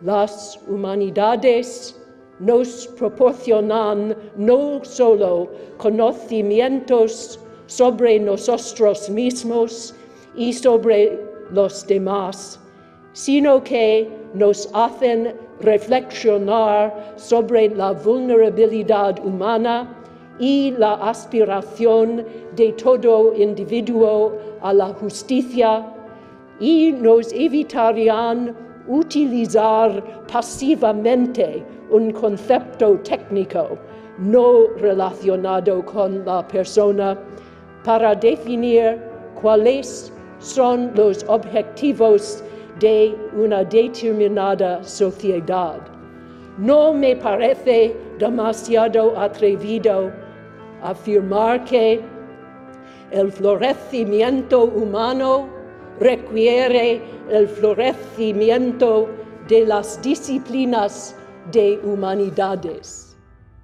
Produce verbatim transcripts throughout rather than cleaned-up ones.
Las humanidades nos proporcionan no solo conocimientos sobre nosotros mismos y sobre los demás, sino que nos hacen reflexionar sobre la vulnerabilidad humana y la aspiración de todo individuo a la justicia, y nos evitarían utilizar pasivamente un concepto técnico no relacionado con la persona para definir cuáles son los objetivos de una determinada sociedad. No me parece demasiado atrevido afirmar que el florecimiento humano requiere el florecimiento de las disciplinas de humanidades.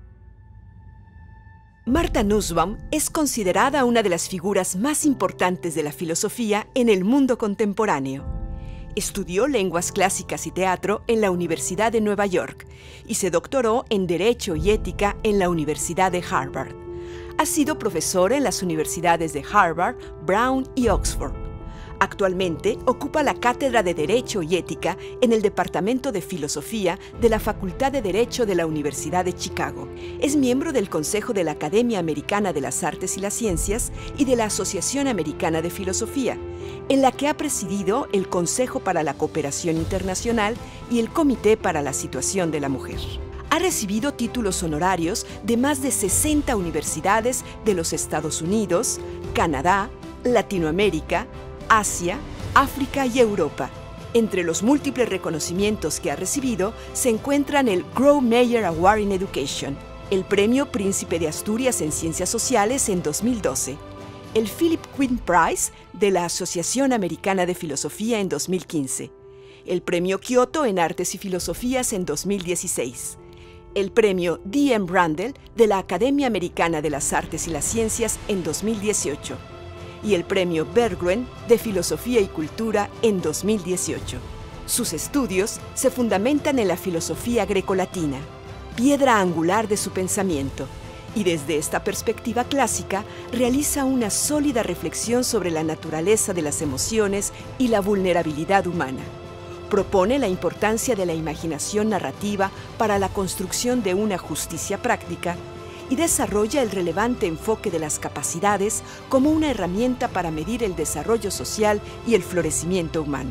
Martha Nussbaum es considerada una de las figuras más importantes de la filosofía en el mundo contemporáneo. Estudió lenguas clásicas y teatro en la Universidad de Nueva York y se doctoró en Derecho y Ética en la Universidad de Harvard. Ha sido profesora en las universidades de Harvard, Brown y Oxford. Actualmente ocupa la Cátedra de Derecho y Ética en el Departamento de Filosofía de la Facultad de Derecho de la Universidad de Chicago. Es miembro del Consejo de la Academia Americana de las Artes y las Ciencias y de la Asociación Americana de Filosofía, en la que ha presidido el Consejo para la Cooperación Internacional y el Comité para la Situación de la Mujer. Ha recibido títulos honorarios de más de sesenta universidades de los Estados Unidos, Canadá, Latinoamérica, Asia, África y Europa. Entre los múltiples reconocimientos que ha recibido se encuentran el Grawemeyer Award in Education, el Premio Príncipe de Asturias en Ciencias Sociales en dos mil doce, el Philip Quinn Prize de la Asociación Americana de Filosofía en dos mil quince, el Premio Kyoto en Artes y Filosofías en dos mil dieciséis, el Premio D M Randall de la Academia Americana de las Artes y las Ciencias en dos mil dieciocho, y el Premio Berggruen de Filosofía y Cultura en dos mil dieciocho. Sus estudios se fundamentan en la filosofía grecolatina, piedra angular de su pensamiento, y desde esta perspectiva clásica realiza una sólida reflexión sobre la naturaleza de las emociones y la vulnerabilidad humana. Propone la importancia de la imaginación narrativa para la construcción de una justicia práctica y desarrolla el relevante enfoque de las capacidades como una herramienta para medir el desarrollo social y el florecimiento humano.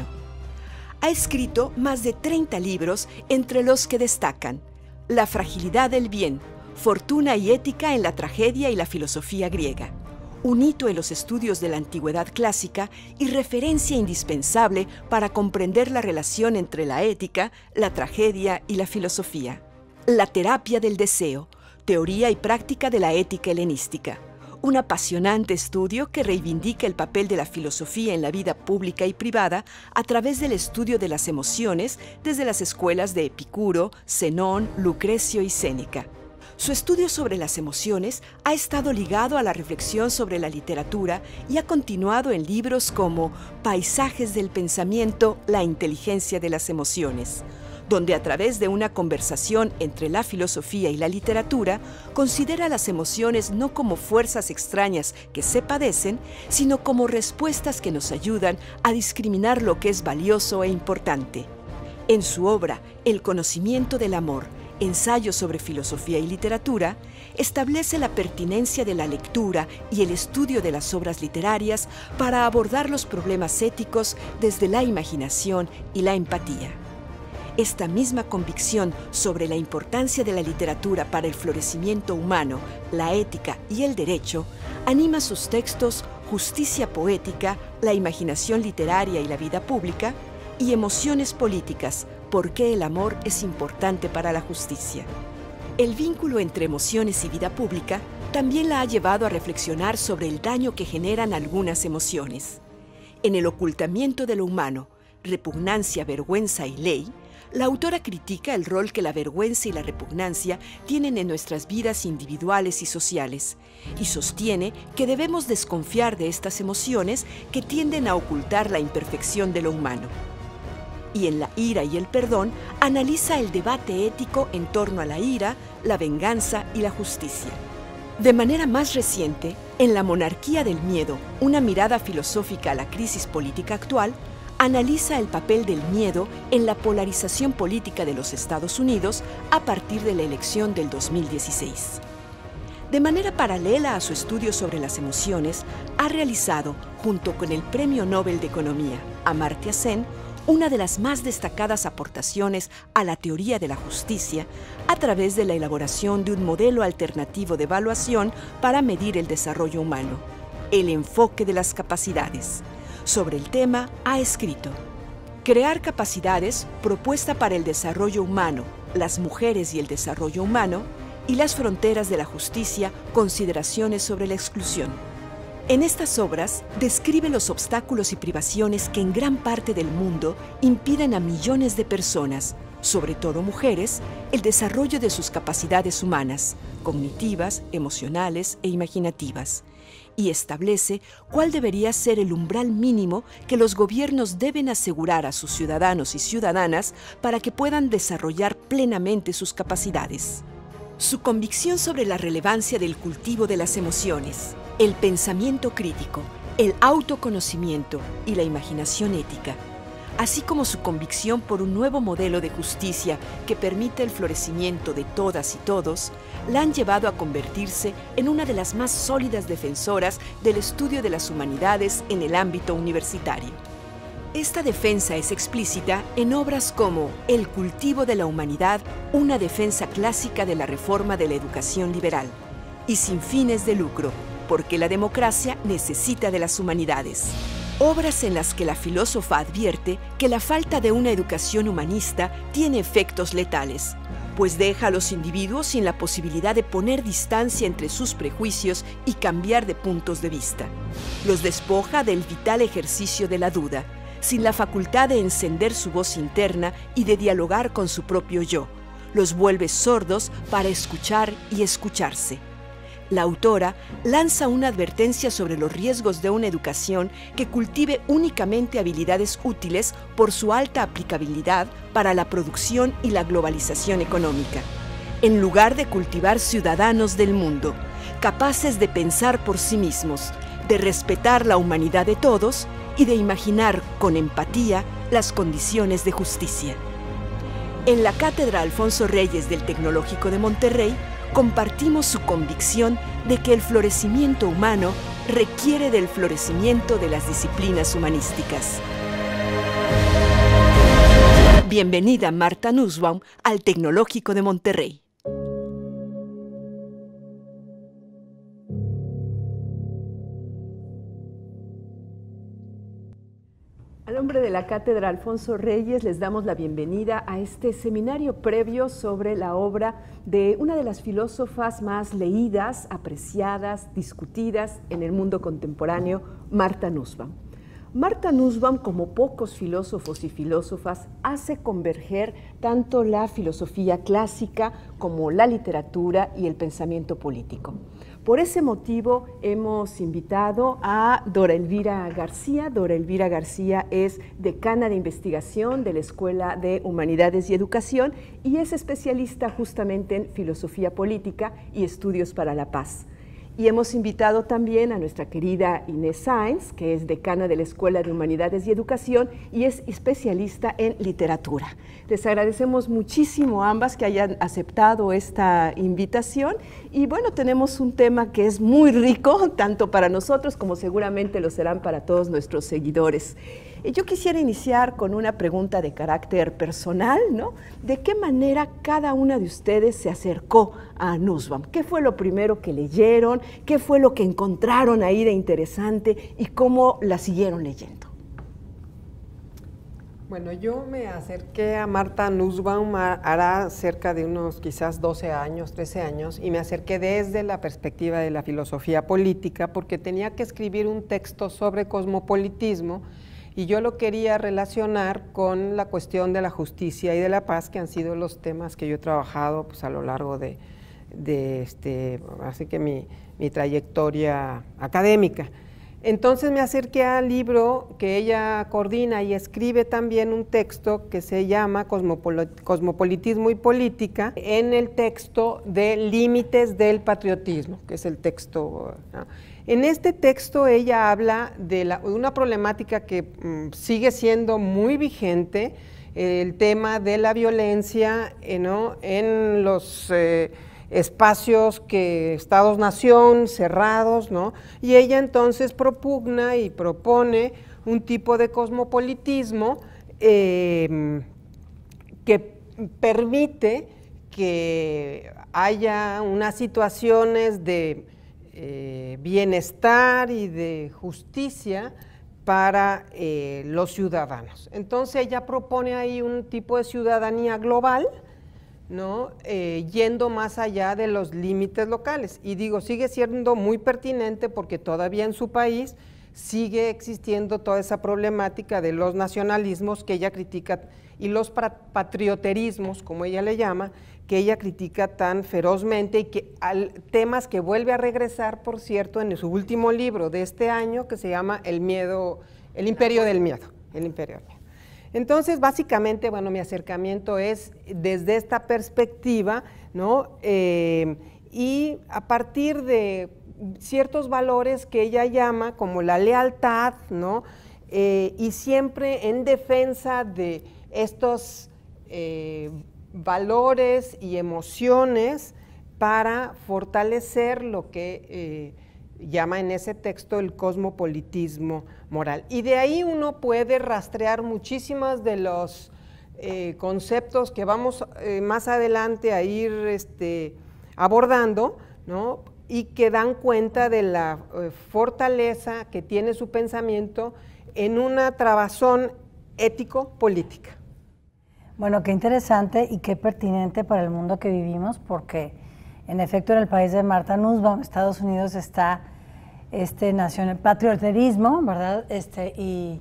Ha escrito más de treinta libros, entre los que destacan La fragilidad del bien, Fortuna y ética en la tragedia y la filosofía griega, un hito en los estudios de la antigüedad clásica y referencia indispensable para comprender la relación entre la ética, la tragedia y la filosofía. La terapia del deseo, Teoría y práctica de la ética helenística, un apasionante estudio que reivindica el papel de la filosofía en la vida pública y privada a través del estudio de las emociones desde las escuelas de Epicuro, Zenón, Lucrecio y Séneca. Su estudio sobre las emociones ha estado ligado a la reflexión sobre la literatura y ha continuado en libros como Paisajes del pensamiento, la inteligencia de las emociones, donde a través de una conversación entre la filosofía y la literatura, considera las emociones no como fuerzas extrañas que se padecen, sino como respuestas que nos ayudan a discriminar lo que es valioso e importante. En su obra, El conocimiento del amor, ensayo sobre filosofía y literatura, establece la pertinencia de la lectura y el estudio de las obras literarias para abordar los problemas éticos desde la imaginación y la empatía. Esta misma convicción sobre la importancia de la literatura para el florecimiento humano, la ética y el derecho, anima sus textos Justicia poética, la imaginación literaria y la vida pública, y Emociones políticas, por qué el amor es importante para la justicia. El vínculo entre emociones y vida pública también la ha llevado a reflexionar sobre el daño que generan algunas emociones. En El ocultamiento de lo humano, repugnancia, vergüenza y ley, la autora critica el rol que la vergüenza y la repugnancia tienen en nuestras vidas individuales y sociales, y sostiene que debemos desconfiar de estas emociones que tienden a ocultar la imperfección de lo humano. y en La ira y el perdón analiza el debate ético en torno a la ira, la venganza y la justicia. De manera más reciente, en La monarquía del miedo, una mirada filosófica a la crisis política actual, analiza el papel del miedo en la polarización política de los Estados Unidos a partir de la elección del dos mil dieciséis. De manera paralela a su estudio sobre las emociones, ha realizado, junto con el Premio Nobel de Economía, Amartya Sen, una de las más destacadas aportaciones a la teoría de la justicia a través de la elaboración de un modelo alternativo de evaluación para medir el desarrollo humano, el enfoque de las capacidades. Sobre el tema ha escrito: Crear capacidades, propuesta para el desarrollo humano, las mujeres y el desarrollo humano, y las fronteras de la justicia, consideraciones sobre la exclusión. En estas obras describe los obstáculos y privaciones que en gran parte del mundo impiden a millones de personas, sobre todo mujeres, el desarrollo de sus capacidades humanas, cognitivas, emocionales e imaginativas, y establece cuál debería ser el umbral mínimo que los gobiernos deben asegurar a sus ciudadanos y ciudadanas para que puedan desarrollar plenamente sus capacidades. Su convicción sobre la relevancia del cultivo de las emociones, el pensamiento crítico, el autoconocimiento y la imaginación ética, así como su convicción por un nuevo modelo de justicia que permite el florecimiento de todas y todos, la han llevado a convertirse en una de las más sólidas defensoras del estudio de las humanidades en el ámbito universitario. Esta defensa es explícita en obras como El cultivo de la humanidad, una defensa clásica de la reforma de la educación liberal, y Sin fines de lucro, porque la democracia necesita de las humanidades. Obras en las que la filósofa advierte que la falta de una educación humanista tiene efectos letales, pues deja a los individuos sin la posibilidad de poner distancia entre sus prejuicios y cambiar de puntos de vista. Los despoja del vital ejercicio de la duda, sin la facultad de encender su voz interna y de dialogar con su propio yo. Los vuelve sordos para escuchar y escucharse. La autora lanza una advertencia sobre los riesgos de una educación que cultive únicamente habilidades útiles por su alta aplicabilidad para la producción y la globalización económica, en lugar de cultivar ciudadanos del mundo, capaces de pensar por sí mismos, de respetar la humanidad de todos y de imaginar con empatía las condiciones de justicia. En la Cátedra Alfonso Reyes del Tecnológico de Monterrey, compartimos su convicción de que el florecimiento humano requiere del florecimiento de las disciplinas humanísticas. Bienvenida, Marta Nussbaum, al Tecnológico de Monterrey. A nombre de la Cátedra Alfonso Reyes les damos la bienvenida a este seminario previo sobre la obra de una de las filósofas más leídas, apreciadas, discutidas en el mundo contemporáneo, Marta Nussbaum. Marta Nussbaum, como pocos filósofos y filósofas, hace converger tanto la filosofía clásica como la literatura y el pensamiento político. Por ese motivo hemos invitado a Dora Elvira García. Dora Elvira García es decana de investigación de la Escuela de Humanidades y Educación y es especialista justamente en filosofía política y estudios para la paz. Y hemos invitado también a nuestra querida Inés Sáenz, que es decana de la Escuela de Humanidades y Educación y es especialista en literatura. Les agradecemos muchísimo a ambas que hayan aceptado esta invitación y bueno, tenemos un tema que es muy rico, tanto para nosotros como seguramente lo serán para todos nuestros seguidores. Yo quisiera iniciar con una pregunta de carácter personal, ¿no? ¿De qué manera cada una de ustedes se acercó a Nussbaum? ¿Qué fue lo primero que leyeron? ¿Qué fue lo que encontraron ahí de interesante? ¿Y cómo la siguieron leyendo? Bueno, yo me acerqué a Marta Nussbaum hará cerca de unos quizás doce años, trece años, y me acerqué desde la perspectiva de la filosofía política porque tenía que escribir un texto sobre cosmopolitismo y yo lo quería relacionar con la cuestión de la justicia y de la paz, que han sido los temas que yo he trabajado pues, a lo largo de, de este, así que mi, mi trayectoria académica. Entonces me acerqué al libro que ella coordina y escribe también un texto que se llama Cosmopolitismo y Política, en el texto de Límites del Patriotismo, que es el texto, ¿no? En este texto ella habla de, la, de una problemática que mmm, sigue siendo muy vigente, eh, el tema de la violencia, eh, ¿no? en los eh, espacios que estados-nación cerrados, ¿no? Y ella entonces propugna y propone un tipo de cosmopolitismo eh, que permite que haya unas situaciones de eh, bienestar y de justicia para eh, los ciudadanos. Entonces ella propone ahí un tipo de ciudadanía global, ¿no? Eh, yendo más allá de los límites locales. Y digo, sigue siendo muy pertinente porque todavía en su país sigue existiendo toda esa problemática de los nacionalismos que ella critica y los patrioterismos, como ella le llama, que ella critica tan ferozmente y que al, temas que vuelve a regresar, por cierto, en su último libro de este año que se llama El miedo, el imperio del miedo, el imperio del miedo. Entonces, básicamente, bueno, mi acercamiento es desde esta perspectiva, ¿no? Eh, y a partir de ciertos valores que ella llama como la lealtad, ¿no? Eh, y siempre en defensa de estos eh, valores y emociones para fortalecer lo que eh, llama en ese texto el cosmopolitismo moral. Y de ahí uno puede rastrear muchísimos de los eh, conceptos que vamos eh, más adelante a ir este, abordando, ¿no? Y que dan cuenta de la eh, fortaleza que tiene su pensamiento en una trabazón ético-política. Bueno, qué interesante y qué pertinente para el mundo que vivimos, porque en efecto en el país de Martha Nussbaum, Estados Unidos, está este nacional patrioterismo, ¿verdad? Este, y,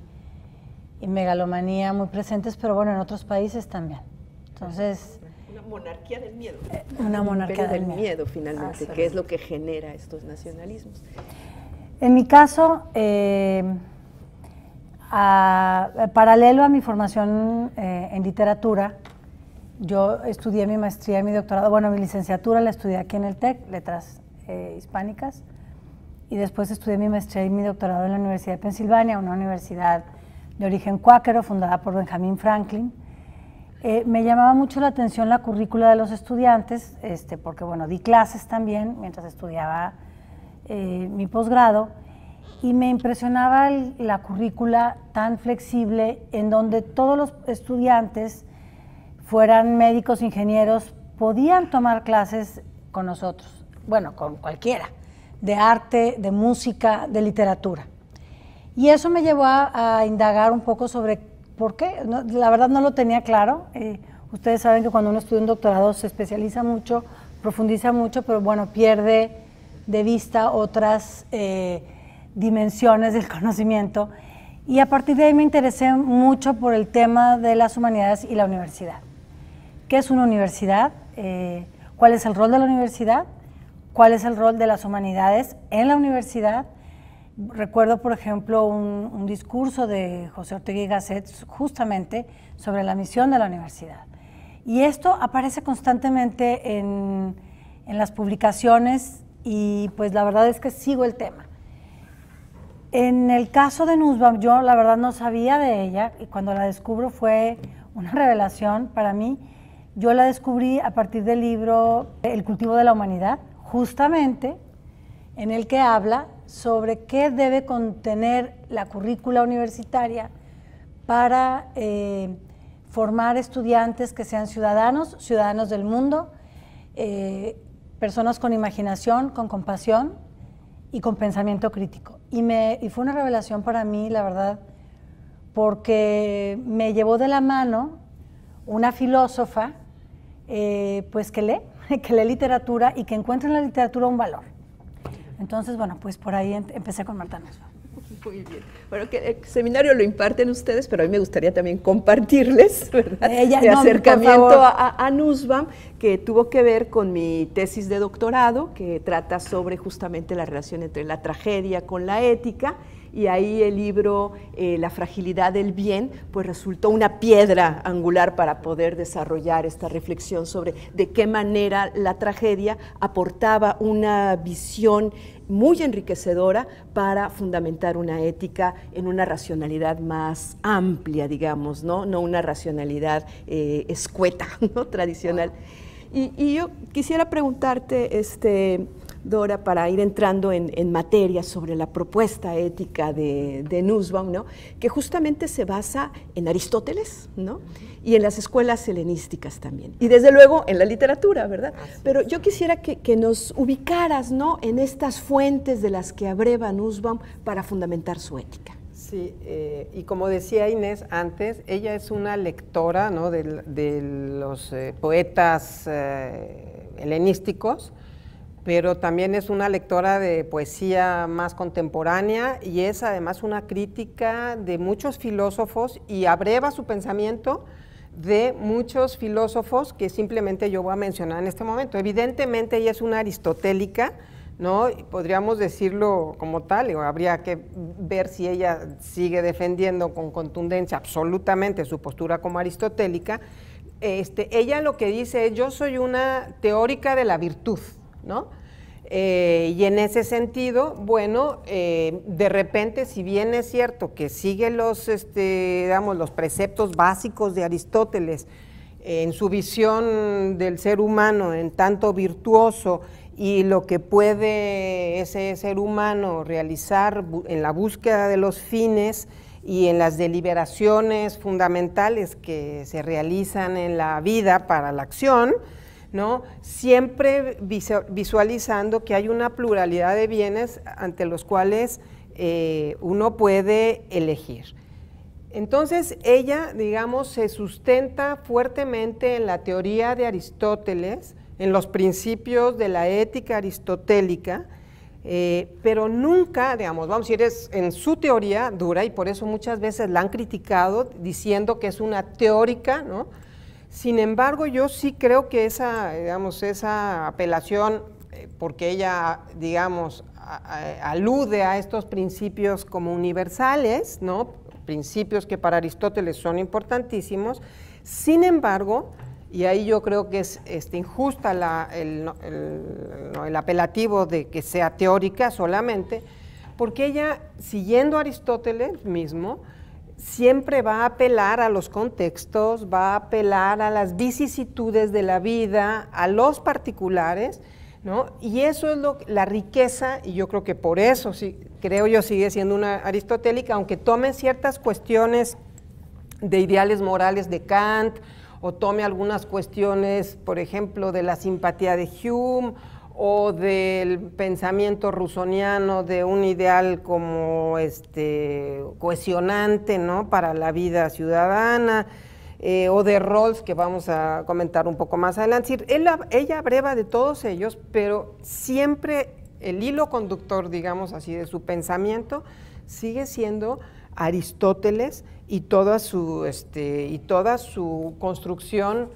y megalomanía muy presentes, pero bueno, en otros países también. Entonces, una monarquía del miedo. Eh, una monarquía del, del miedo, miedo finalmente, ah, que es lo que genera estos nacionalismos. En mi caso, eh, a, paralelo a mi formación eh, en literatura, yo estudié mi maestría y mi doctorado, bueno, mi licenciatura la estudié aquí en el TEC, Letras eh, Hispánicas, y después estudié mi maestría y mi doctorado en la Universidad de Pensilvania, una universidad de origen cuáquero fundada por Benjamin Franklin. Eh, me llamaba mucho la atención la currícula de los estudiantes, este, porque bueno, di clases también mientras estudiaba eh, mi posgrado, y me impresionaba el, la currícula tan flexible en donde todos los estudiantes, fueran médicos, ingenieros, podían tomar clases con nosotros, bueno, con cualquiera, de arte, de música, de literatura. Y eso me llevó a, a indagar un poco sobre por qué. No, la verdad no lo tenía claro. Eh, ustedes saben que cuando uno estudia un doctorado se especializa mucho, profundiza mucho, pero bueno, pierde de vista otras eh, dimensiones del conocimiento. Y a partir de ahí me interesé mucho por el tema de las humanidades y la universidad. ¿Qué es una universidad? Eh, ¿Cuál es el rol de la universidad? ¿Cuál es el rol de las humanidades en la universidad? Recuerdo, por ejemplo, un, un discurso de José Ortega y Gasset justamente sobre la misión de la universidad. Y esto aparece constantemente en, en las publicaciones y pues la verdad es que sigo el tema. En el caso de Nussbaum, yo la verdad no sabía de ella y cuando la descubro fue una revelación para mí. Yo la descubrí a partir del libro El cultivo de la humanidad, justamente en el que habla sobre qué debe contener la currícula universitaria para eh, formar estudiantes que sean ciudadanos, ciudadanos del mundo, eh, personas con imaginación, con compasión y con pensamiento crítico. Y, me, y fue una revelación para mí, la verdad, porque me llevó de la mano una filósofa eh, pues que lee, que lee literatura y que encuentra en la literatura un valor. Entonces, bueno, pues por ahí empecé con Martha Nussbaum. Muy bien. Bueno, que el seminario lo imparten ustedes, pero a mí me gustaría también compartirles, ¿verdad? Ella, de no, acercamiento a, a Nussbaum, que tuvo que ver con mi tesis de doctorado, que trata sobre justamente la relación entre la tragedia con la ética, y ahí el libro eh, La fragilidad del bien, pues resultó una piedra angular para poder desarrollar esta reflexión sobre de qué manera la tragedia aportaba una visión muy enriquecedora para fundamentar una ética en una racionalidad más amplia, digamos, no, no una racionalidad eh, escueta, ¿no? Tradicional. Y, y yo quisiera preguntarte, este, Dora, para ir entrando en, en materia sobre la propuesta ética de, de Nussbaum, ¿no? Que justamente se basa en Aristóteles, ¿no? Y en las escuelas helenísticas también. Y desde luego en la literatura, ¿verdad? Así Pero es. Yo quisiera que, que nos ubicaras, ¿no? En estas fuentes de las que abreva Nussbaum para fundamentar su ética. Sí, eh, y como decía Inés antes, ella es una lectora, ¿no? de, de los eh, poetas eh, helenísticos, pero también es una lectora de poesía más contemporánea y es además una crítica de muchos filósofos y abreva su pensamiento de muchos filósofos que simplemente yo voy a mencionar en este momento. Evidentemente ella es una aristotélica, ¿no? Podríamos decirlo como tal, o habría que ver si ella sigue defendiendo con contundencia absolutamente su postura como aristotélica. Este, ella lo que dice es: yo soy una teórica de la virtud, ¿no? Eh, y en ese sentido, bueno, eh, de repente, si bien es cierto que sigue los, este, digamos, los preceptos básicos de Aristóteles eh, en su visión del ser humano en tanto virtuoso y lo que puede ese ser humano realizar en la búsqueda de los fines y en las deliberaciones fundamentales que se realizan en la vida para la acción, ¿no? Siempre visualizando que hay una pluralidad de bienes ante los cuales eh, uno puede elegir. Entonces ella, digamos, se sustenta fuertemente en la teoría de Aristóteles, en los principios de la ética aristotélica, eh, pero nunca, digamos, vamos a decir, es en su teoría dura, y por eso muchas veces la han criticado diciendo que es una teórica, ¿no? Sin embargo, yo sí creo que esa, digamos, esa apelación, eh, porque ella, digamos, a, a, alude a estos principios como universales, ¿no? Principios que para Aristóteles son importantísimos. Sin embargo, y ahí yo creo que es este, injusta la, el, el, el apelativo de que sea teórica solamente, porque ella, siguiendo a Aristóteles mismo, siempre va a apelar a los contextos, va a apelar a las vicisitudes de la vida, a los particulares, ¿no? Y eso es lo, la riqueza, y yo creo que por eso, sí, creo yo, sigue siendo una aristotélica, aunque tome ciertas cuestiones de ideales morales de Kant, o tome algunas cuestiones, por ejemplo, de la simpatía de Hume, o del pensamiento rusoniano de un ideal como este, cohesionante, ¿no? Para la vida ciudadana, eh, o de Rawls, que vamos a comentar un poco más adelante. Es decir, él, ella abreva de todos ellos, pero siempre el hilo conductor, digamos así, de su pensamiento sigue siendo Aristóteles y toda su, este, y toda su construcción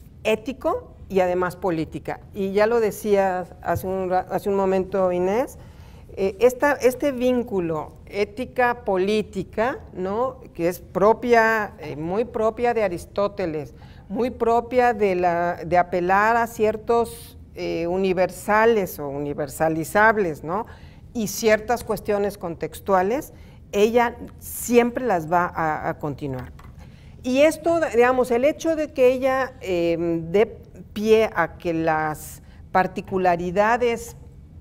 ético y además política. Y ya lo decía hace un, hace un momento Inés, eh, esta, este vínculo ética-política, ¿no? Que es propia, eh, muy propia de Aristóteles, muy propia de, la, de apelar a ciertos eh, universales o universalizables, ¿no? Y ciertas cuestiones contextuales, ella siempre las va a, a continuar. Y esto, digamos, el hecho de que ella eh, dé pie a que las particularidades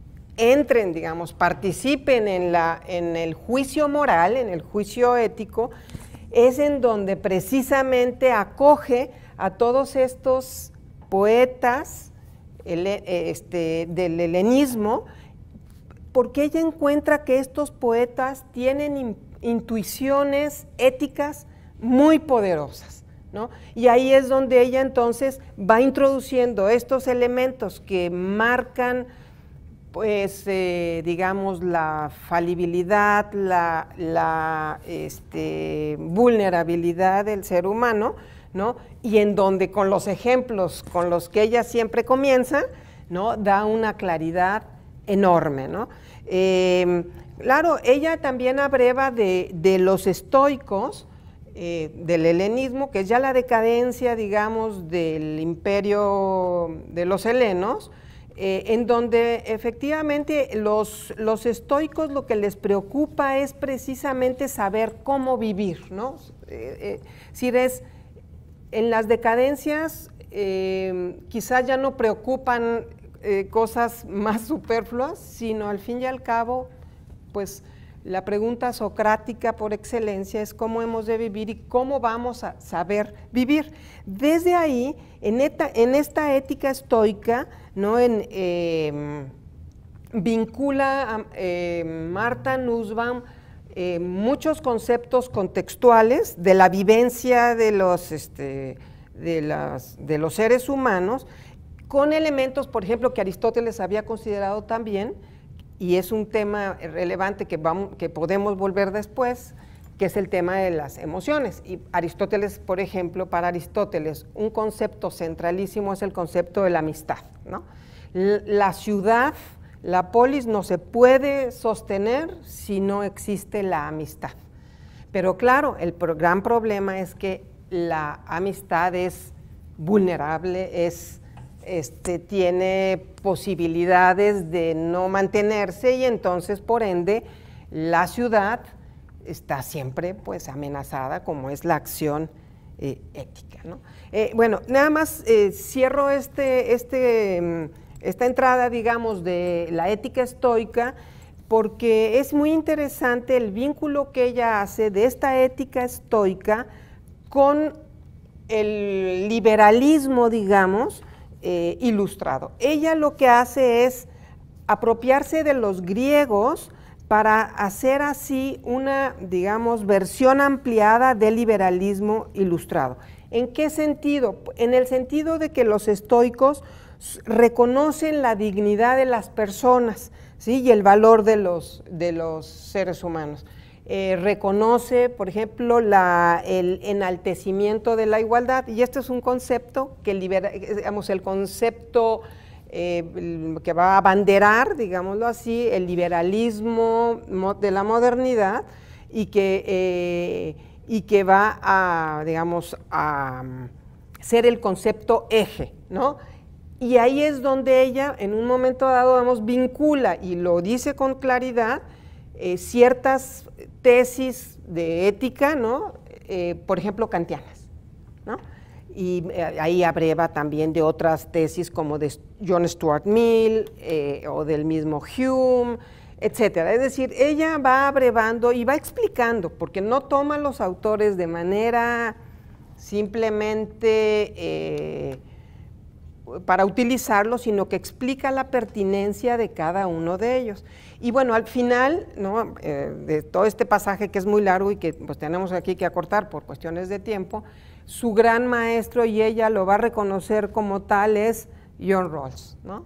entren, digamos, participen en, la, en el juicio moral, en el juicio ético, es en donde precisamente acoge a todos estos poetas este, del helenismo, porque ella encuentra que estos poetas tienen in, intuiciones éticas muy poderosas, ¿no? Y ahí es donde ella entonces va introduciendo estos elementos que marcan pues, eh, digamos, la falibilidad, la, la este, vulnerabilidad del ser humano, ¿no? Y en donde con los ejemplos con los que ella siempre comienza, ¿no? Da una claridad enorme, ¿no? Eh, claro, ella también abreva de, de los estoicos, eh, del helenismo, que es ya la decadencia, digamos, del imperio de los helenos, eh, en donde efectivamente los, los estoicos lo que les preocupa es precisamente saber cómo vivir, ¿no? Eh, eh, si es, en las decadencias eh, quizás ya no preocupan eh, cosas más superfluas, sino al fin y al cabo, pues la pregunta socrática por excelencia es cómo hemos de vivir y cómo vamos a saber vivir. Desde ahí, en esta, en esta ética estoica, ¿no? en, eh, vincula a eh, Martha Nussbaum eh, muchos conceptos contextuales de la vivencia de los, este, de, las, de los seres humanos, con elementos, por ejemplo, que Aristóteles había considerado también, y es un tema relevante que, vamos, que podemos volver después, que es el tema de las emociones. Y Aristóteles, por ejemplo, para Aristóteles, un concepto centralísimo es el concepto de la amistad, ¿no? La ciudad, la polis, no se puede sostener si no existe la amistad. Pero claro, el gran problema es que la amistad es vulnerable, es... Este, tiene posibilidades de no mantenerse y entonces, por ende, la ciudad está siempre pues amenazada, como es la acción eh, ética, ¿no? Eh, bueno, nada más eh, cierro este, este, esta entrada, digamos, de la ética estoica, porque es muy interesante el vínculo que ella hace de esta ética estoica con el liberalismo, digamos, Eh, ilustrado. Ella lo que hace es apropiarse de los griegos para hacer así una, digamos, versión ampliada del liberalismo ilustrado. ¿En qué sentido? En el sentido de que los estoicos reconocen la dignidad de las personas, ¿sí? Y el valor de los, de los seres humanos. Eh, reconoce, por ejemplo, la, el enaltecimiento de la igualdad, y este es un concepto que libera, digamos, el concepto eh, que va a abanderar, digámoslo así, el liberalismo de la modernidad, y que, eh, y que va a, digamos, a ser el concepto eje, ¿no? Y ahí es donde ella, en un momento dado, vamos, vincula, y lo dice con claridad, Eh, ciertas tesis de ética, ¿no? Eh, por ejemplo, kantianas, ¿no? Y eh, ahí abreva también de otras tesis como de John Stuart Mill eh, o del mismo Hume, etcétera. Es decir, ella va abrevando y va explicando, porque no toma los autores de manera simplemente eh, para utilizarlos, sino que explica la pertinencia de cada uno de ellos. Y bueno, al final, ¿no? eh, de todo este pasaje que es muy largo y que pues tenemos aquí que acortar por cuestiones de tiempo, su gran maestro, y ella lo va a reconocer como tal, es John Rawls, ¿no?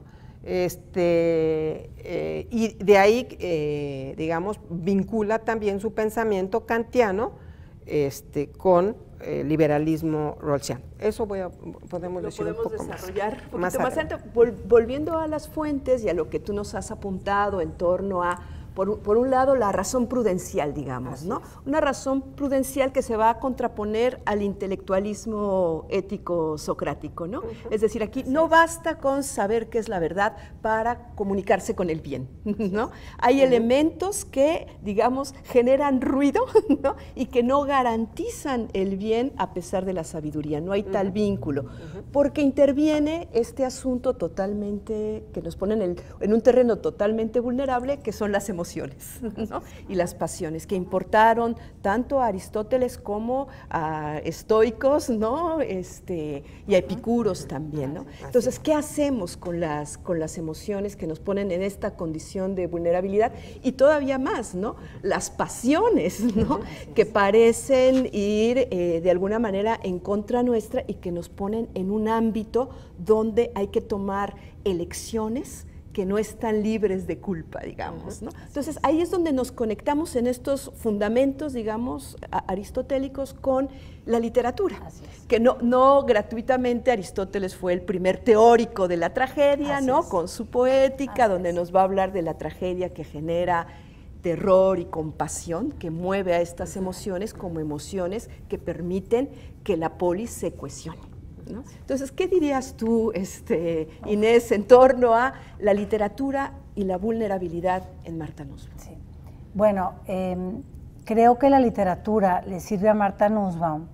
Este, eh, y de ahí, eh, digamos, vincula también su pensamiento kantiano este, con el liberalismo rawlsiano. Eso voy a, podemos lo decir podemos un poco desarrollar más, un más poquito más adelante. Vol, volviendo a las fuentes y a lo que tú nos has apuntado en torno a, por, por un lado, la razón prudencial, digamos, Así ¿no? es. Una razón prudencial que se va a contraponer al intelectualismo ético socrático, ¿no? Uh-huh. Es decir, aquí Así no es. basta con saber qué es la verdad para comunicarse con el bien, ¿no? Hay uh-huh. elementos que, digamos, generan ruido, ¿no? Y que no garantizan el bien a pesar de la sabiduría. No hay uh-huh. tal vínculo, uh-huh. porque interviene este asunto totalmente, que nos pone en, el, en un terreno totalmente vulnerable, que son las emociones. ¿no? Y las pasiones que importaron tanto a Aristóteles como a estoicos, ¿no? este, y a epicuros también, ¿no? Entonces, ¿qué hacemos con las, con las emociones que nos ponen en esta condición de vulnerabilidad? Y todavía más, ¿no? Las pasiones, ¿no? Que parecen ir eh, de alguna manera en contra nuestra y que nos ponen en un ámbito donde hay que tomar elecciones que no están libres de culpa, digamos, ¿no? Entonces, ahí es donde nos conectamos en estos fundamentos, digamos, aristotélicos con la literatura, que no, no gratuitamente Aristóteles fue el primer teórico de la tragedia, Así ¿no? Es. Con su poética, Así donde es. Nos va a hablar de la tragedia que genera terror y compasión, que mueve a estas emociones como emociones que permiten que la polis se cohesione, ¿no? Entonces, ¿qué dirías tú, este, Inés, en torno a la literatura y la vulnerabilidad en Martha Nussbaum? Sí. Bueno, eh, creo que la literatura le sirve a Martha Nussbaum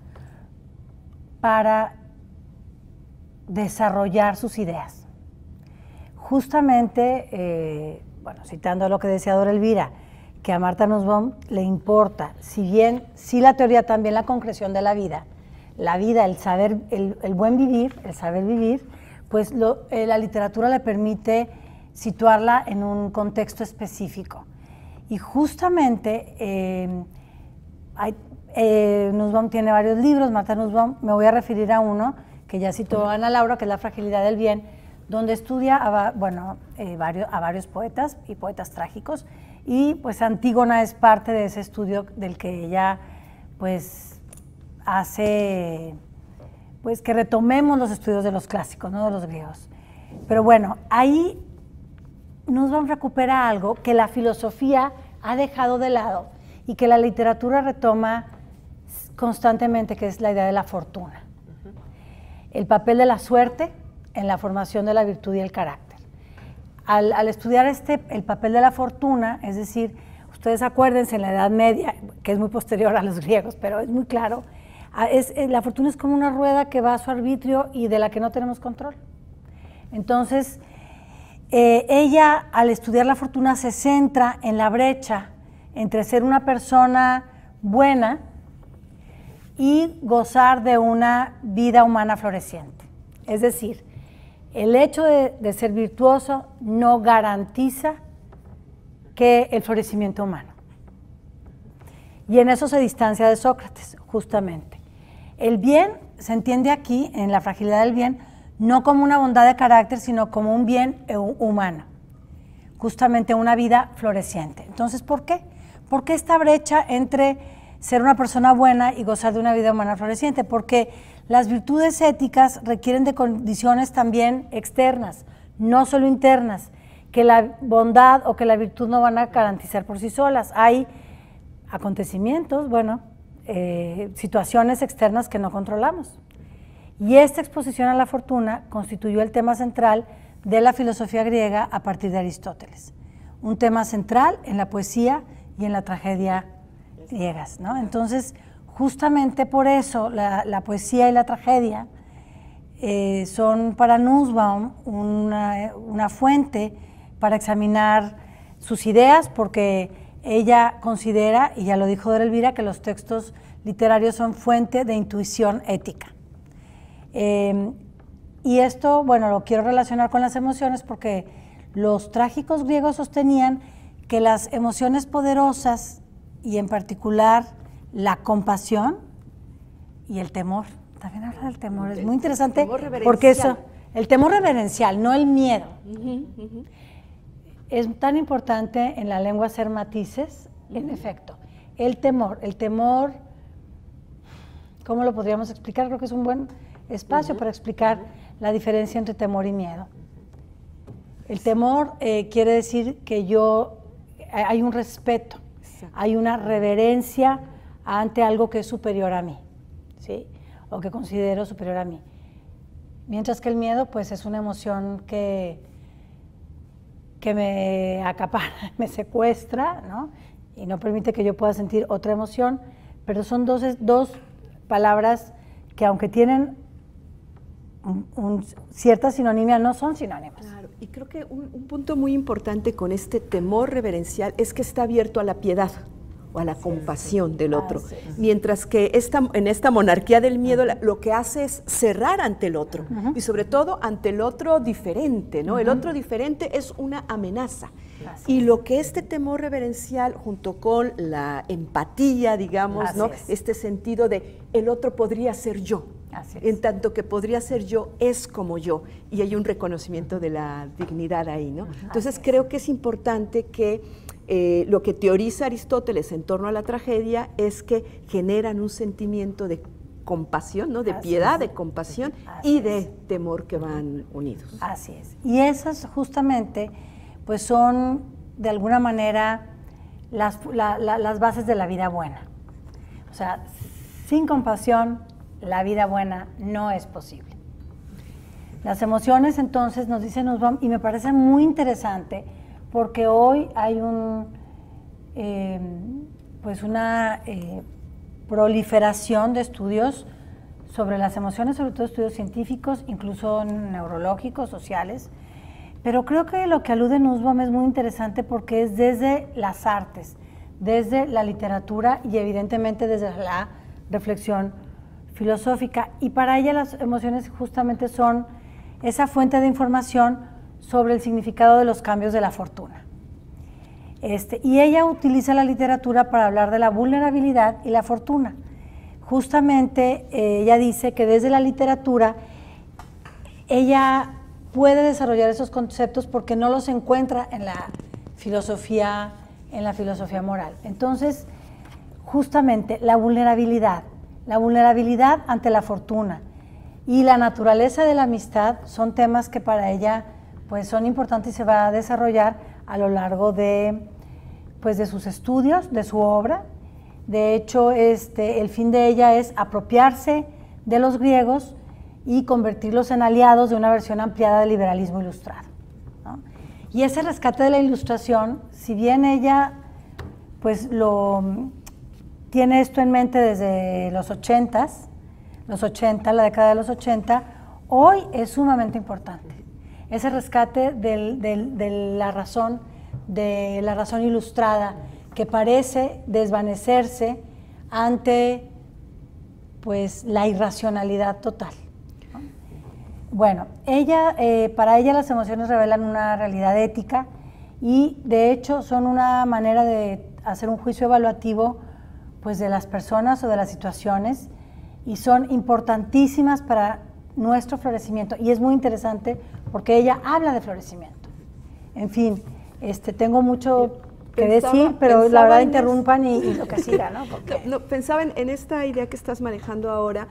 para desarrollar sus ideas. Justamente, eh, bueno, citando lo que decía Dora Elvira, que a Martha Nussbaum le importa, si bien, sí la teoría, también la concreción de la vida, la vida, el saber, el, el buen vivir, el saber vivir, pues lo, eh, la literatura le permite situarla en un contexto específico. Y justamente, eh, hay, eh, Nussbaum tiene varios libros, Martha Nussbaum, me voy a referir a uno que ya citó Ana Laura, que es La fragilidad del bien, donde estudia a, bueno, eh, varios, a varios poetas y poetas trágicos, y pues Antígona es parte de ese estudio del que ella pues hace pues que retomemos los estudios de los clásicos, no de los griegos. Pero bueno, ahí Nussbaum recupera algo que la filosofía ha dejado de lado y que la literatura retoma constantemente, que es la idea de la fortuna. Uh-huh. El papel de la suerte en la formación de la virtud y el carácter. Al, al estudiar este, el papel de la fortuna, es decir, ustedes acuérdense en la Edad Media, que es muy posterior a los griegos, pero es muy claro, es, es, la fortuna es como una rueda que va a su arbitrio y de la que no tenemos control. Entonces, eh, ella al estudiar la fortuna se centra en la brecha entre ser una persona buena y gozar de una vida humana floreciente. Es decir, el hecho de, de ser virtuoso no garantiza que el florecimiento humano. Y en eso se distancia de Sócrates, justamente. El bien se entiende aquí, en la fragilidad del bien, no como una bondad de carácter, sino como un bien humano, justamente una vida floreciente. Entonces, ¿por qué? ¿Por qué esta brecha entre ser una persona buena y gozar de una vida humana floreciente? Porque las virtudes éticas requieren de condiciones también externas, no solo internas, que la bondad o que la virtud no van a garantizar por sí solas. Hay acontecimientos, bueno, eh, situaciones externas que no controlamos. Y esta exposición a la fortuna constituyó el tema central de la filosofía griega a partir de Aristóteles. Un tema central en la poesía y en la tragedia griegas, ¿no? Entonces, justamente por eso la, la poesía y la tragedia eh, son para Nussbaum una, una fuente para examinar sus ideas, porque ella considera, y ya lo dijo Dora Elvira, que los textos literarios son fuente de intuición ética. Eh, y esto, bueno, lo quiero relacionar con las emociones porque los trágicos griegos sostenían que las emociones poderosas, y en particular la compasión y el temor, también habla del temor, es muy interesante, porque eso, el temor reverencial, no el miedo. Uh-huh, uh-huh. Es tan importante en la lengua hacer matices, uh-huh. En efecto. El temor, el temor, ¿cómo lo podríamos explicar? Creo que es un buen espacio uh-huh. para explicar uh-huh. la diferencia entre temor y miedo. El temor eh, quiere decir que yo, hay un respeto, hay una reverencia ante algo que es superior a mí, ¿sí? O que considero superior a mí. Mientras que el miedo, pues, es una emoción que, que me acapara, me secuestra, ¿no? Y no permite que yo pueda sentir otra emoción, pero son dos, dos palabras que, aunque tienen un, un, cierta sinonimia, no son sinónimas. Claro, y creo que un, un punto muy importante con este temor reverencial es que está abierto a la piedad o a la sí, compasión sí. del otro, ah, sí. mientras que esta, en esta monarquía del miedo uh-huh. lo que hace es cerrar ante el otro, uh-huh. y sobre todo ante el otro diferente, ¿no? Uh-huh. El otro diferente es una amenaza. Así y lo que este temor reverencial, junto con la empatía, digamos, ¿no? Este sentido de el otro podría ser yo, Así es. En tanto que podría ser yo, es como yo, y hay un reconocimiento de la dignidad ahí, ¿no? Entonces creo que es importante que eh, lo que teoriza Aristóteles en torno a la tragedia es que generan un sentimiento de compasión, ¿no? De Así piedad, es. de compasión Así y de es. temor que van unidos. Así es. Y esas justamente, pues son de alguna manera las, la, la, las bases de la vida buena. O sea, sin compasión, la vida buena no es posible. Las emociones, entonces, nos dicen, nos vamos, y me parece muy interesante, porque hoy hay un, eh, pues una eh, proliferación de estudios sobre las emociones, sobre todo estudios científicos, incluso neurológicos, sociales, pero creo que lo que alude Nussbaum es muy interesante porque es desde las artes, desde la literatura y evidentemente desde la reflexión filosófica, y para ella las emociones justamente son esa fuente de información sobre el significado de los cambios de la fortuna. Este, y ella utiliza la literatura para hablar de la vulnerabilidad y la fortuna. Justamente eh, ella dice que desde la literatura ella puede desarrollar esos conceptos porque no los encuentra en la filosofía, en la filosofía moral. Entonces, justamente la vulnerabilidad, la vulnerabilidad ante la fortuna y la naturaleza de la amistad son temas que para ella pues, son importantes y se va a desarrollar a lo largo de, pues, de sus estudios, de su obra. De hecho, este, el fin de ella es apropiarse de los griegos y convertirlos en aliados de una versión ampliada del liberalismo ilustrado, ¿no? Y ese rescate de la ilustración, si bien ella pues lo tiene esto en mente desde los ochentas, los ochenta, la década de los ochenta, hoy es sumamente importante. Ese rescate del, del, de la razón, de la razón ilustrada, que parece desvanecerse ante pues la irracionalidad total. Bueno, ella, eh, para ella las emociones revelan una realidad ética y de hecho son una manera de hacer un juicio evaluativo pues, de las personas o de las situaciones y son importantísimas para nuestro florecimiento. Y es muy interesante porque ella habla de florecimiento. En fin, este, tengo mucho que pensaba, decir, pero la verdad interrumpan y, y lo que siga, ¿no? Porque... No, no, pensaba en, en esta idea que estás manejando ahora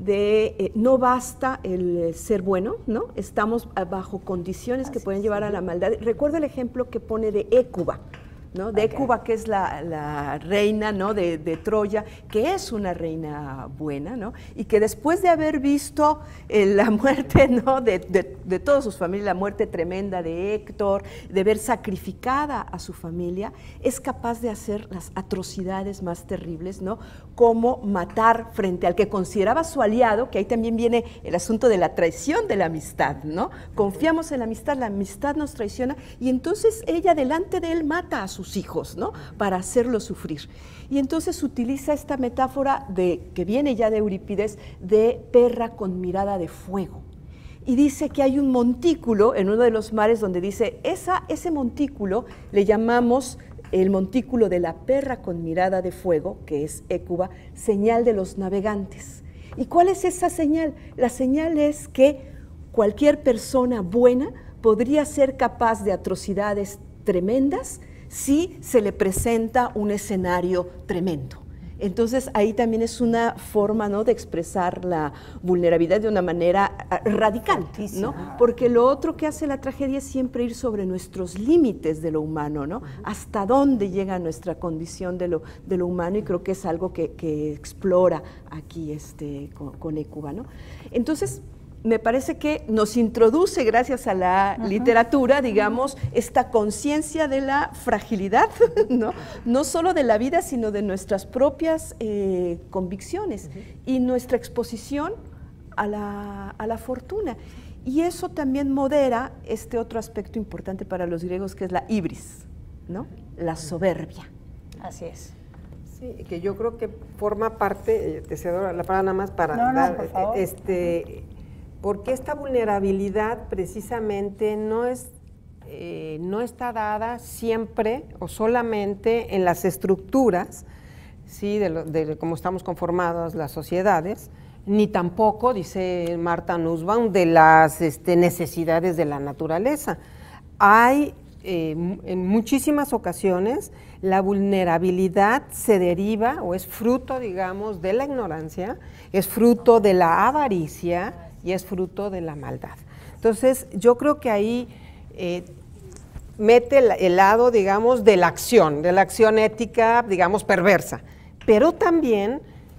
de eh, no basta el eh, ser bueno, ¿no? Estamos bajo condiciones Así que pueden llevar sí. a la maldad. Recuerdo el ejemplo que pone de Hécuba, ¿no? De okay. Hécuba, que es la, la reina, ¿no? de, de Troya, que es una reina buena, ¿no? Y que después de haber visto eh, la muerte, ¿no? de, de, de toda su familia, la muerte tremenda de Héctor, de ver sacrificada a su familia, es capaz de hacer las atrocidades más terribles, ¿no? Como matar frente al que consideraba su aliado, que ahí también viene el asunto de la traición de la amistad, ¿no? Confiamos en la amistad, la amistad nos traiciona, y entonces ella delante de él mata a sus hijos, ¿no? Para hacerlo sufrir. Y entonces utiliza esta metáfora de, que viene ya de Eurípides, de perra con mirada de fuego. Y dice que hay un montículo en uno de los mares donde dice, esa, ese montículo le llamamos el montículo de la perra con mirada de fuego, que es Hécuba, señal de los navegantes. ¿Y cuál es esa señal? La señal es que cualquier persona buena podría ser capaz de atrocidades tremendas si se le presenta un escenario tremendo. Entonces ahí también es una forma, ¿no? de expresar la vulnerabilidad de una manera radical, ¿no? Porque lo otro que hace la tragedia es siempre ir sobre nuestros límites de lo humano, ¿no? Hasta dónde llega nuestra condición de lo, de lo humano, y creo que es algo que, que explora aquí este, con, con Hécuba, ¿no? Entonces, me parece que nos introduce, gracias a la uh-huh. literatura, digamos, esta conciencia de la fragilidad, ¿no? No solo de la vida, sino de nuestras propias eh, convicciones uh-huh. y nuestra exposición a la, a la fortuna. Y eso también modera este otro aspecto importante para los griegos, que es la ibris, ¿no? La soberbia. Así es. Sí, que yo creo que forma parte, te cedo la palabra nada más para no, no, dar, por favor. este... porque esta vulnerabilidad precisamente no, es, eh, no está dada siempre o solamente en las estructuras, ¿sí? de, lo, de cómo estamos conformadas las sociedades, ni tampoco, dice Martha Nussbaum, de las este, necesidades de la naturaleza. Hay, eh, en muchísimas ocasiones, la vulnerabilidad se deriva o es fruto, digamos, de la ignorancia, es fruto de la avaricia y es fruto de la maldad. Entonces, yo creo que ahí eh, mete el, el lado, digamos, de la acción, de la acción ética, digamos, perversa, pero también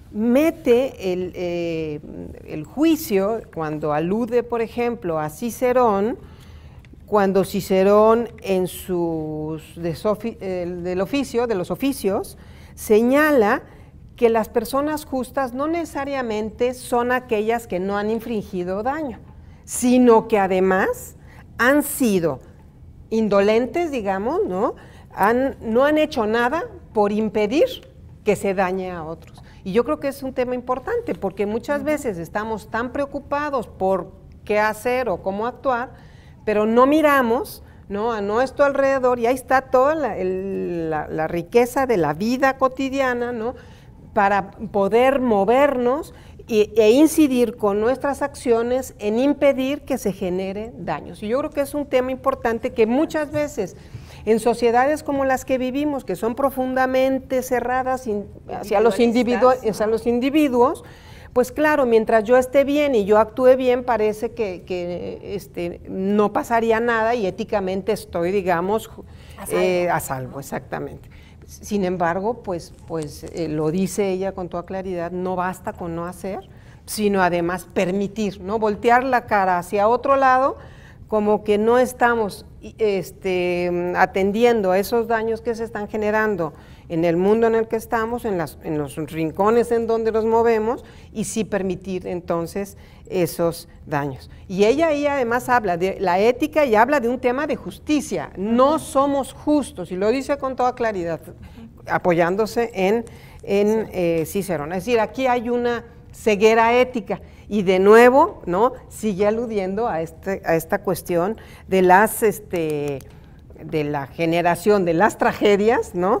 mete el, eh, el juicio cuando alude, por ejemplo, a Cicerón, cuando Cicerón en sus desofi, eh, del oficio, de los oficios, señala que las personas justas no necesariamente son aquellas que no han infringido daño, sino que además han sido indolentes, digamos, ¿no? Han, no han hecho nada por impedir que se dañe a otros. Y yo creo que es un tema importante, porque muchas veces estamos tan preocupados por qué hacer o cómo actuar, pero no miramos, ¿no?, a nuestro alrededor, y ahí está toda la, el, la, la riqueza de la vida cotidiana, ¿no?, para poder movernos y, e incidir con nuestras acciones en impedir que se generen daños. Y yo creo que es un tema importante que muchas veces en sociedades como las que vivimos, que son profundamente cerradas in, hacia, los individuos, hacia los individuos, pues claro, mientras yo esté bien y yo actúe bien, parece que, que este, no pasaría nada y éticamente estoy, digamos, a salvo, eh, a salvo exactamente. Sin embargo, pues, pues eh, lo dice ella con toda claridad, no basta con no hacer, sino además permitir, ¿no? Voltear la cara hacia otro lado, como que no estamos este, atendiendo a esos daños que se están generando en el mundo en el que estamos, en, las, en los rincones en donde nos movemos, y sí permitir entonces esos daños. Y ella ahí además habla de la ética y habla de un tema de justicia. No somos justos, y lo dice con toda claridad, apoyándose en, en eh, Cicerón. Es decir, aquí hay una ceguera ética. Y de nuevo, ¿no?, sigue aludiendo a, este, a esta cuestión de las, este, de la generación de las tragedias, ¿no?,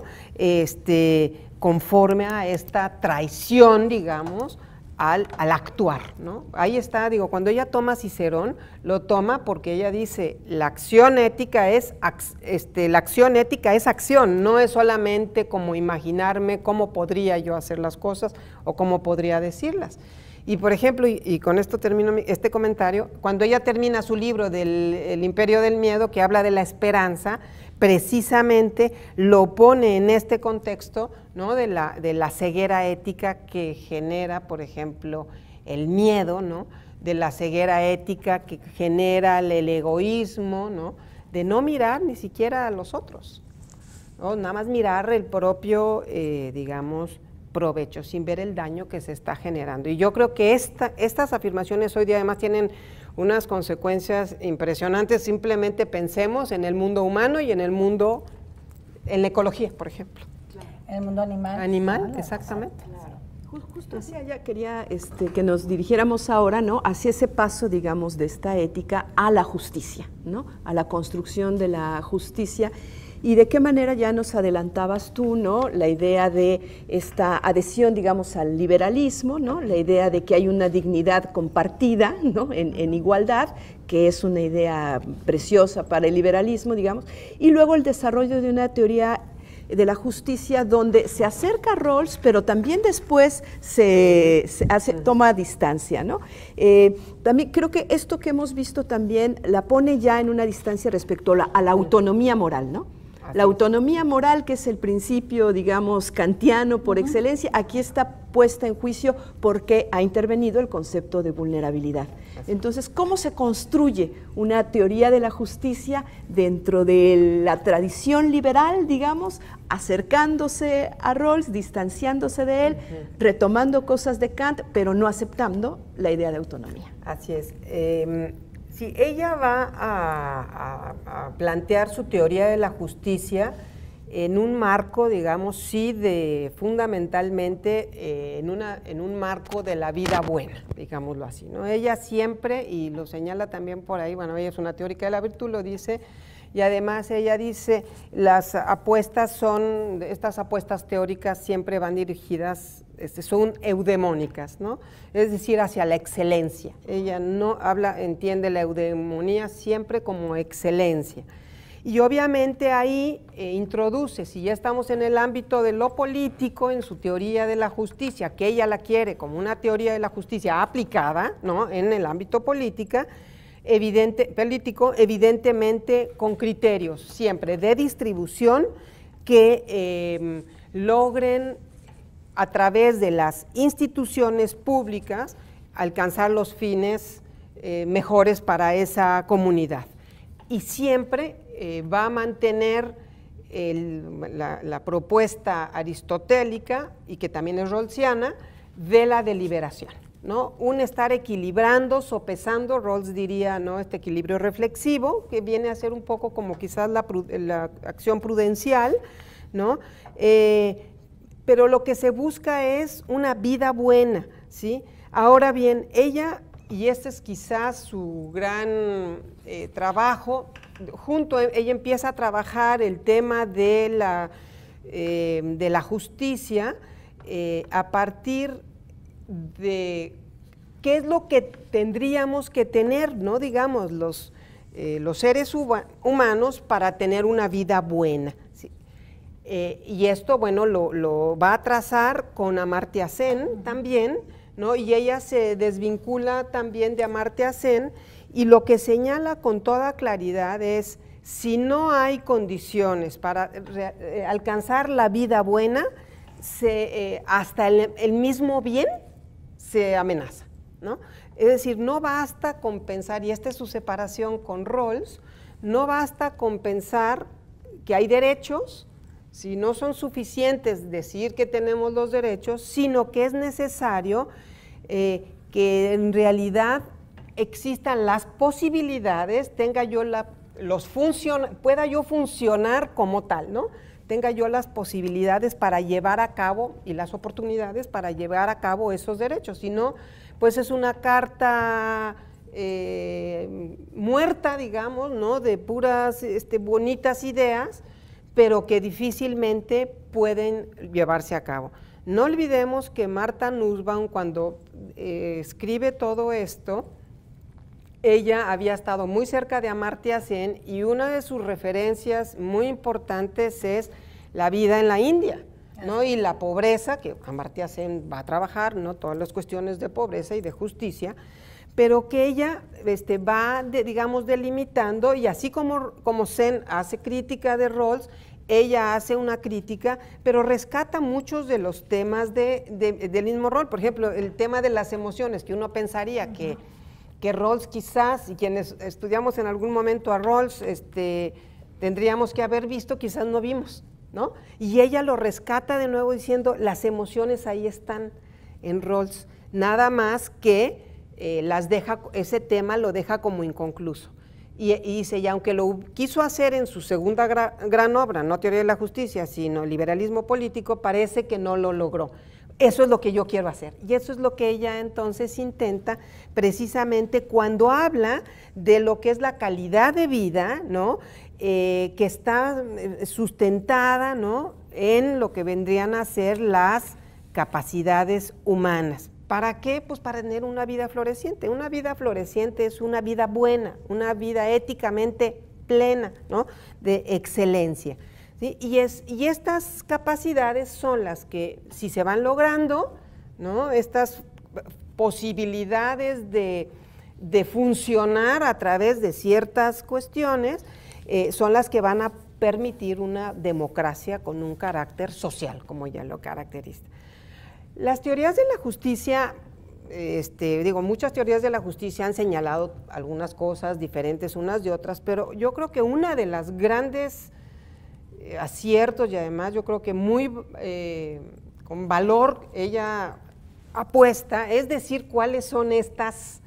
este, conforme a esta traición, digamos, al, al actuar, ¿no? Ahí está, digo, cuando ella toma Cicerón, lo toma porque ella dice, la acción ética es, este, la acción ética es acción, no es solamente como imaginarme cómo podría yo hacer las cosas o cómo podría decirlas. Y por ejemplo, y, y con esto termino este comentario, cuando ella termina su libro del El Imperio del Miedo, que habla de la esperanza, precisamente lo pone en este contexto, ¿no?, de la, de la ceguera ética que genera, por ejemplo, el miedo, ¿no?, de la ceguera ética que genera el egoísmo, ¿no?, de no mirar ni siquiera a los otros, ¿no?, nada más mirar el propio, eh, digamos, provecho, sin ver el daño que se está generando. Y yo creo que esta, estas afirmaciones hoy día además tienen unas consecuencias impresionantes. Simplemente pensemos en el mundo humano y en el mundo, en la ecología, por ejemplo. Claro. En el mundo animal. Animal, claro, exactamente. Claro. Justo hacia allá quería este, que nos dirigiéramos ahora, ¿no?, hacia ese paso, digamos, de esta ética a la justicia, ¿no?, a la construcción de la justicia. Y de qué manera ya nos adelantabas tú, ¿no?, la idea de esta adhesión, digamos, al liberalismo, ¿no?, la idea de que hay una dignidad compartida, ¿no?, en, en igualdad, que es una idea preciosa para el liberalismo, digamos, y luego el desarrollo de una teoría de la justicia donde se acerca a Rawls, pero también después se, se hace, toma distancia, ¿no? Eh, también creo que esto que hemos visto también la pone ya en una distancia respecto a la, a la autonomía moral, ¿no? La autonomía moral, que es el principio, digamos, kantiano por excelencia, aquí está puesta en juicio porque ha intervenido el concepto de vulnerabilidad. Entonces, ¿cómo se construye una teoría de la justicia dentro de la tradición liberal, digamos, acercándose a Rawls, distanciándose de él, retomando cosas de Kant, pero no aceptando la idea de autonomía? Así es. Eh, Si ella va a, a, a plantear su teoría de la justicia en un marco, digamos, sí, de fundamentalmente eh, en, una, en un marco de la vida buena, digámoslo así, ¿no? Ella siempre, y lo señala también por ahí, bueno, ella es una teórica de la virtud, lo dice, y además ella dice, las apuestas son, estas apuestas teóricas siempre van dirigidas, este, son eudemónicas, ¿no? Es decir, hacia la excelencia. Ella no habla, entiende la eudemonía siempre como excelencia. Y obviamente ahí eh, introduce, si ya estamos en el ámbito de lo político, en su teoría de la justicia, que ella la quiere como una teoría de la justicia aplicada, ¿no?, en el ámbito política, evidente, político, evidentemente con criterios siempre de distribución que eh, logren a través de las instituciones públicas alcanzar los fines eh, mejores para esa comunidad. Y siempre eh, va a mantener el, la, la propuesta aristotélica, y que también es rawlsiana, de la deliberación, ¿no? Un estar equilibrando, sopesando, Rawls diría, ¿no?, este equilibrio reflexivo, que viene a ser un poco como quizás la, la acción prudencial, ¿no? Eh, pero lo que se busca es una vida buena, ¿sí? Ahora bien, ella, y este es quizás su gran eh, trabajo, junto, ella empieza a trabajar el tema de la, eh, de la justicia eh, a partir de qué es lo que tendríamos que tener, ¿no?, digamos, los, eh, los seres humanos para tener una vida buena, ¿sí? Eh, y esto, bueno, lo, lo va a trazar con Amartya Sen también, ¿no? Y ella se desvincula también de Amartya Sen, y lo que señala con toda claridad es, si no hay condiciones para eh, alcanzar la vida buena, se, eh, hasta el, el mismo bien se amenaza, ¿no? Es decir, no basta con pensar, y esta es su separación con Rawls, no basta con pensar que hay derechos, si no son suficientes decir que tenemos los derechos, sino que es necesario eh, que en realidad existan las posibilidades, tenga yo la, los funcion, pueda yo funcionar como tal, ¿no? Tenga yo las posibilidades para llevar a cabo y las oportunidades para llevar a cabo esos derechos, si no, pues es una carta eh, muerta, digamos, ¿no?, de puras este, bonitas ideas, pero que difícilmente pueden llevarse a cabo. No olvidemos que Martha Nussbaum, cuando eh, escribe todo esto, ella había estado muy cerca de Amartya Sen, y una de sus referencias muy importantes es la vida en la India, ¿no?, y la pobreza, que Amartya Sen va a trabajar, ¿no?, todas las cuestiones de pobreza y de justicia, pero que ella este, va, de, digamos, delimitando, y así como, como Sen hace crítica de Rawls, ella hace una crítica, pero rescata muchos de los temas de, de, del mismo Rawls. Por ejemplo, el tema de las emociones, que uno pensaría uh-huh. que, que Rawls quizás, y quienes estudiamos en algún momento a Rawls, este, tendríamos que haber visto, quizás no vimos, ¿no? Y ella lo rescata de nuevo diciendo, las emociones ahí están en Rawls, nada más que Eh, las deja, ese tema lo deja como inconcluso. Y, y dice, y aunque lo quiso hacer en su segunda gra, gran obra, no Teoría de la Justicia, sino Liberalismo Político, parece que no lo logró. Eso es lo que yo quiero hacer. Y eso es lo que ella entonces intenta, precisamente cuando habla de lo que es la calidad de vida, ¿no?, eh, que está sustentada, ¿no?, en lo que vendrían a ser las capacidades humanas. ¿Para qué? Pues para tener una vida floreciente. Una vida floreciente es una vida buena, una vida éticamente plena, ¿no?, de excelencia, ¿sí? Y, es, y estas capacidades son las que, si se van logrando, ¿no?, estas posibilidades de, de funcionar a través de ciertas cuestiones, eh, son las que van a permitir una democracia con un carácter social, como ya lo caracteriza. Las teorías de la justicia, este, digo, muchas teorías de la justicia han señalado algunas cosas diferentes unas de otras, pero yo creo que una de las grandes eh, aciertos, y además yo creo que muy eh, con valor ella apuesta, es decir cuáles son estas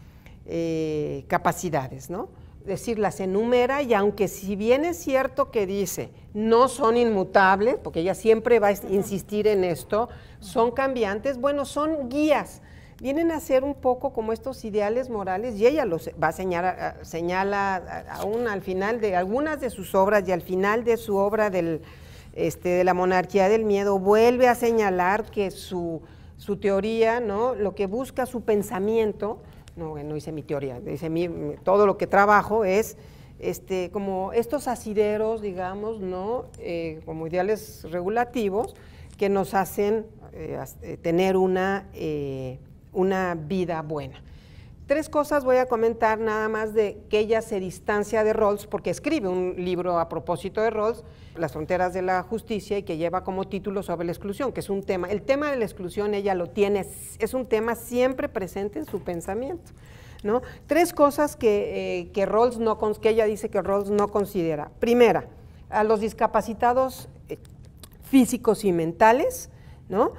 eh, capacidades, ¿no? Es decir, las enumera, y aunque si bien es cierto que dice no son inmutables, porque ella siempre va a insistir en esto, son cambiantes, bueno, son guías, vienen a ser un poco como estos ideales morales, y ella los va a señalar, señala aún al final de algunas de sus obras, y al final de su obra del, este, de la monarquía del miedo, vuelve a señalar que su, su teoría, ¿no?, lo que busca su pensamiento, no, no hice mi teoría, dice mi, todo lo que trabajo es este, como estos asideros, digamos, ¿no?, eh, como ideales regulativos que nos hacen eh, tener una, eh, una vida buena. Tres cosas voy a comentar nada más de que ella se distancia de Rawls, porque escribe un libro a propósito de Rawls, Las fronteras de la justicia, y que lleva como título Sobre la exclusión, que es un tema, el tema de la exclusión ella lo tiene, es un tema siempre presente en su pensamiento, ¿no? Tres cosas que, eh, que, Rawls no, que ella dice que Rawls no considera. Primera, a los discapacitados eh, físicos y mentales, ¿no?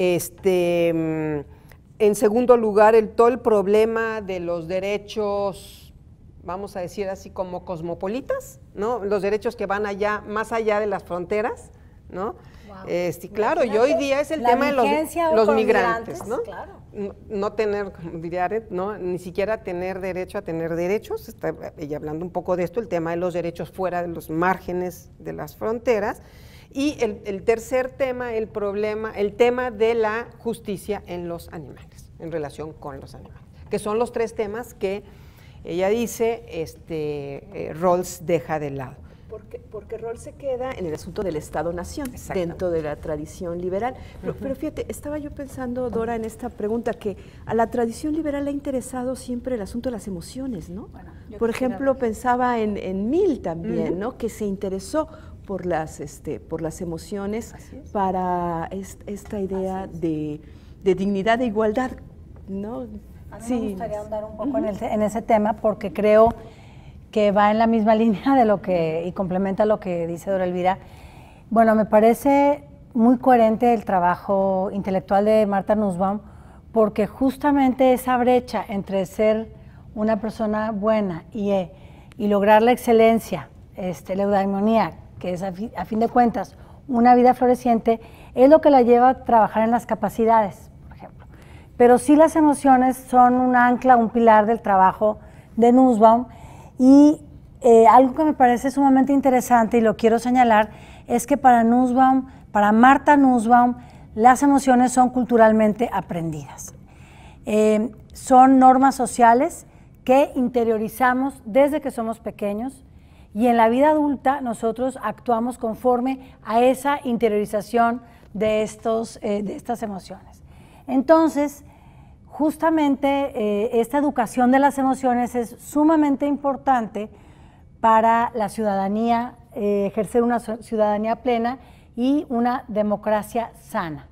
Este... En segundo lugar, el, todo el problema de los derechos, vamos a decir así como cosmopolitas, ¿no? Los derechos que van allá, más allá de las fronteras, ¿no? Wow. Este, claro, y hoy día es el tema de los, los migrantes, ¿no? Claro. No, no tener, como diría Arendt, ¿no?, ni siquiera tener derecho a tener derechos, está ella hablando un poco de esto, el tema de los derechos fuera de los márgenes de las fronteras. Y el, el tercer tema, el problema, el tema de la justicia en los animales, en relación con los animales, que son los tres temas que ella dice este, eh, Rawls deja de lado. Porque, porque Rawls se queda en el asunto del Estado-Nación, dentro de la tradición liberal. Pero, uh-huh. pero fíjate, estaba yo pensando, Dora, en esta pregunta, que a la tradición liberal le ha interesado siempre el asunto de las emociones, ¿no? Bueno, Por ejemplo, ver. pensaba en, en Mill también, uh-huh. ¿no?, que se interesó por las, este, por las emociones para est, esta idea de, de dignidad e igualdad, ¿no? A mí sí. me gustaría ahondar un poco uh-huh. en, el, en ese tema, porque creo que va en la misma línea de lo que, y complementa lo que dice Dora Elvira. Bueno, me parece muy coherente el trabajo intelectual de Martha Nussbaum, porque justamente esa brecha entre ser una persona buena y, eh, y lograr la excelencia, este, la eudaimonía, que es a, fi, a fin de cuentas una vida floreciente, es lo que la lleva a trabajar en las capacidades, por ejemplo. Pero sí, las emociones son un ancla, un pilar del trabajo de Nussbaum, y eh, algo que me parece sumamente interesante, y lo quiero señalar, es que para Nussbaum, para Martha Nussbaum, las emociones son culturalmente aprendidas. Eh, son normas sociales que interiorizamos desde que somos pequeños, y en la vida adulta nosotros actuamos conforme a esa interiorización de, estos, eh, de estas emociones. Entonces, justamente eh, esta educación de las emociones es sumamente importante para la ciudadanía, eh, ejercer una ciudadanía plena y una democracia sana.